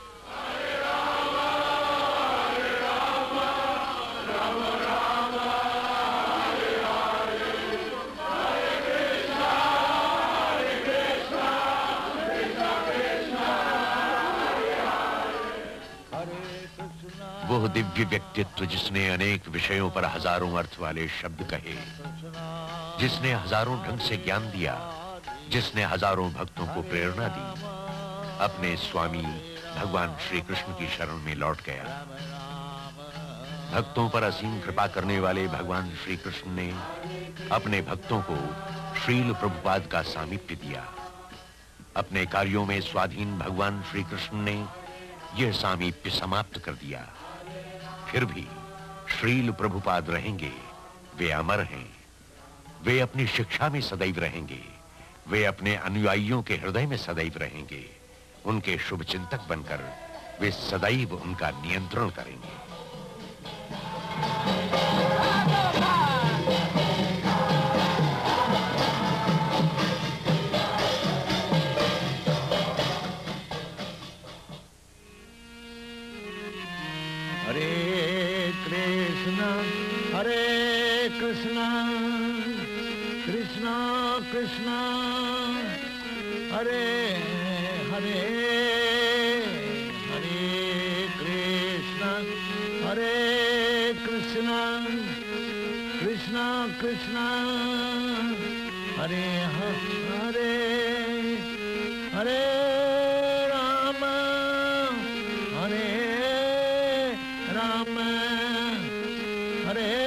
वो दिव्य व्यक्तित्व जिसने अनेक विषयों पर हजारों अर्थ वाले शब्द कहे, जिसने हजारों ढंग से ज्ञान दिया, जिसने हजारों भक्तों को प्रेरणा दी, अपने स्वामी भगवान श्री कृष्ण की शरण में लौट गया। भक्तों पर असीम कृपा करने वाले भगवान श्री कृष्ण ने अपने भक्तों को श्रील प्रभुपाद का सामीप्य दिया। अपने कार्यों में स्वाधीन भगवान श्री कृष्ण ने यह सामीप्य समाप्त कर दिया। फिर भी श्रील प्रभुपाद रहेंगे, वे अमर हैं। वे अपनी शिक्षा में सदैव रहेंगे, वे अपने अनुयायियों के हृदय में सदैव रहेंगे। उनके शुभ चिंतक बनकर वे सदैव उनका नियंत्रण करेंगे। हरे कृष्ण हरे कृष्ण कृष्ण कृष्ण हरे हरे हरे कृष्ण हरे कृष्ण कृष्ण कृष्ण हरे हरे हरे राम हरे राम हरे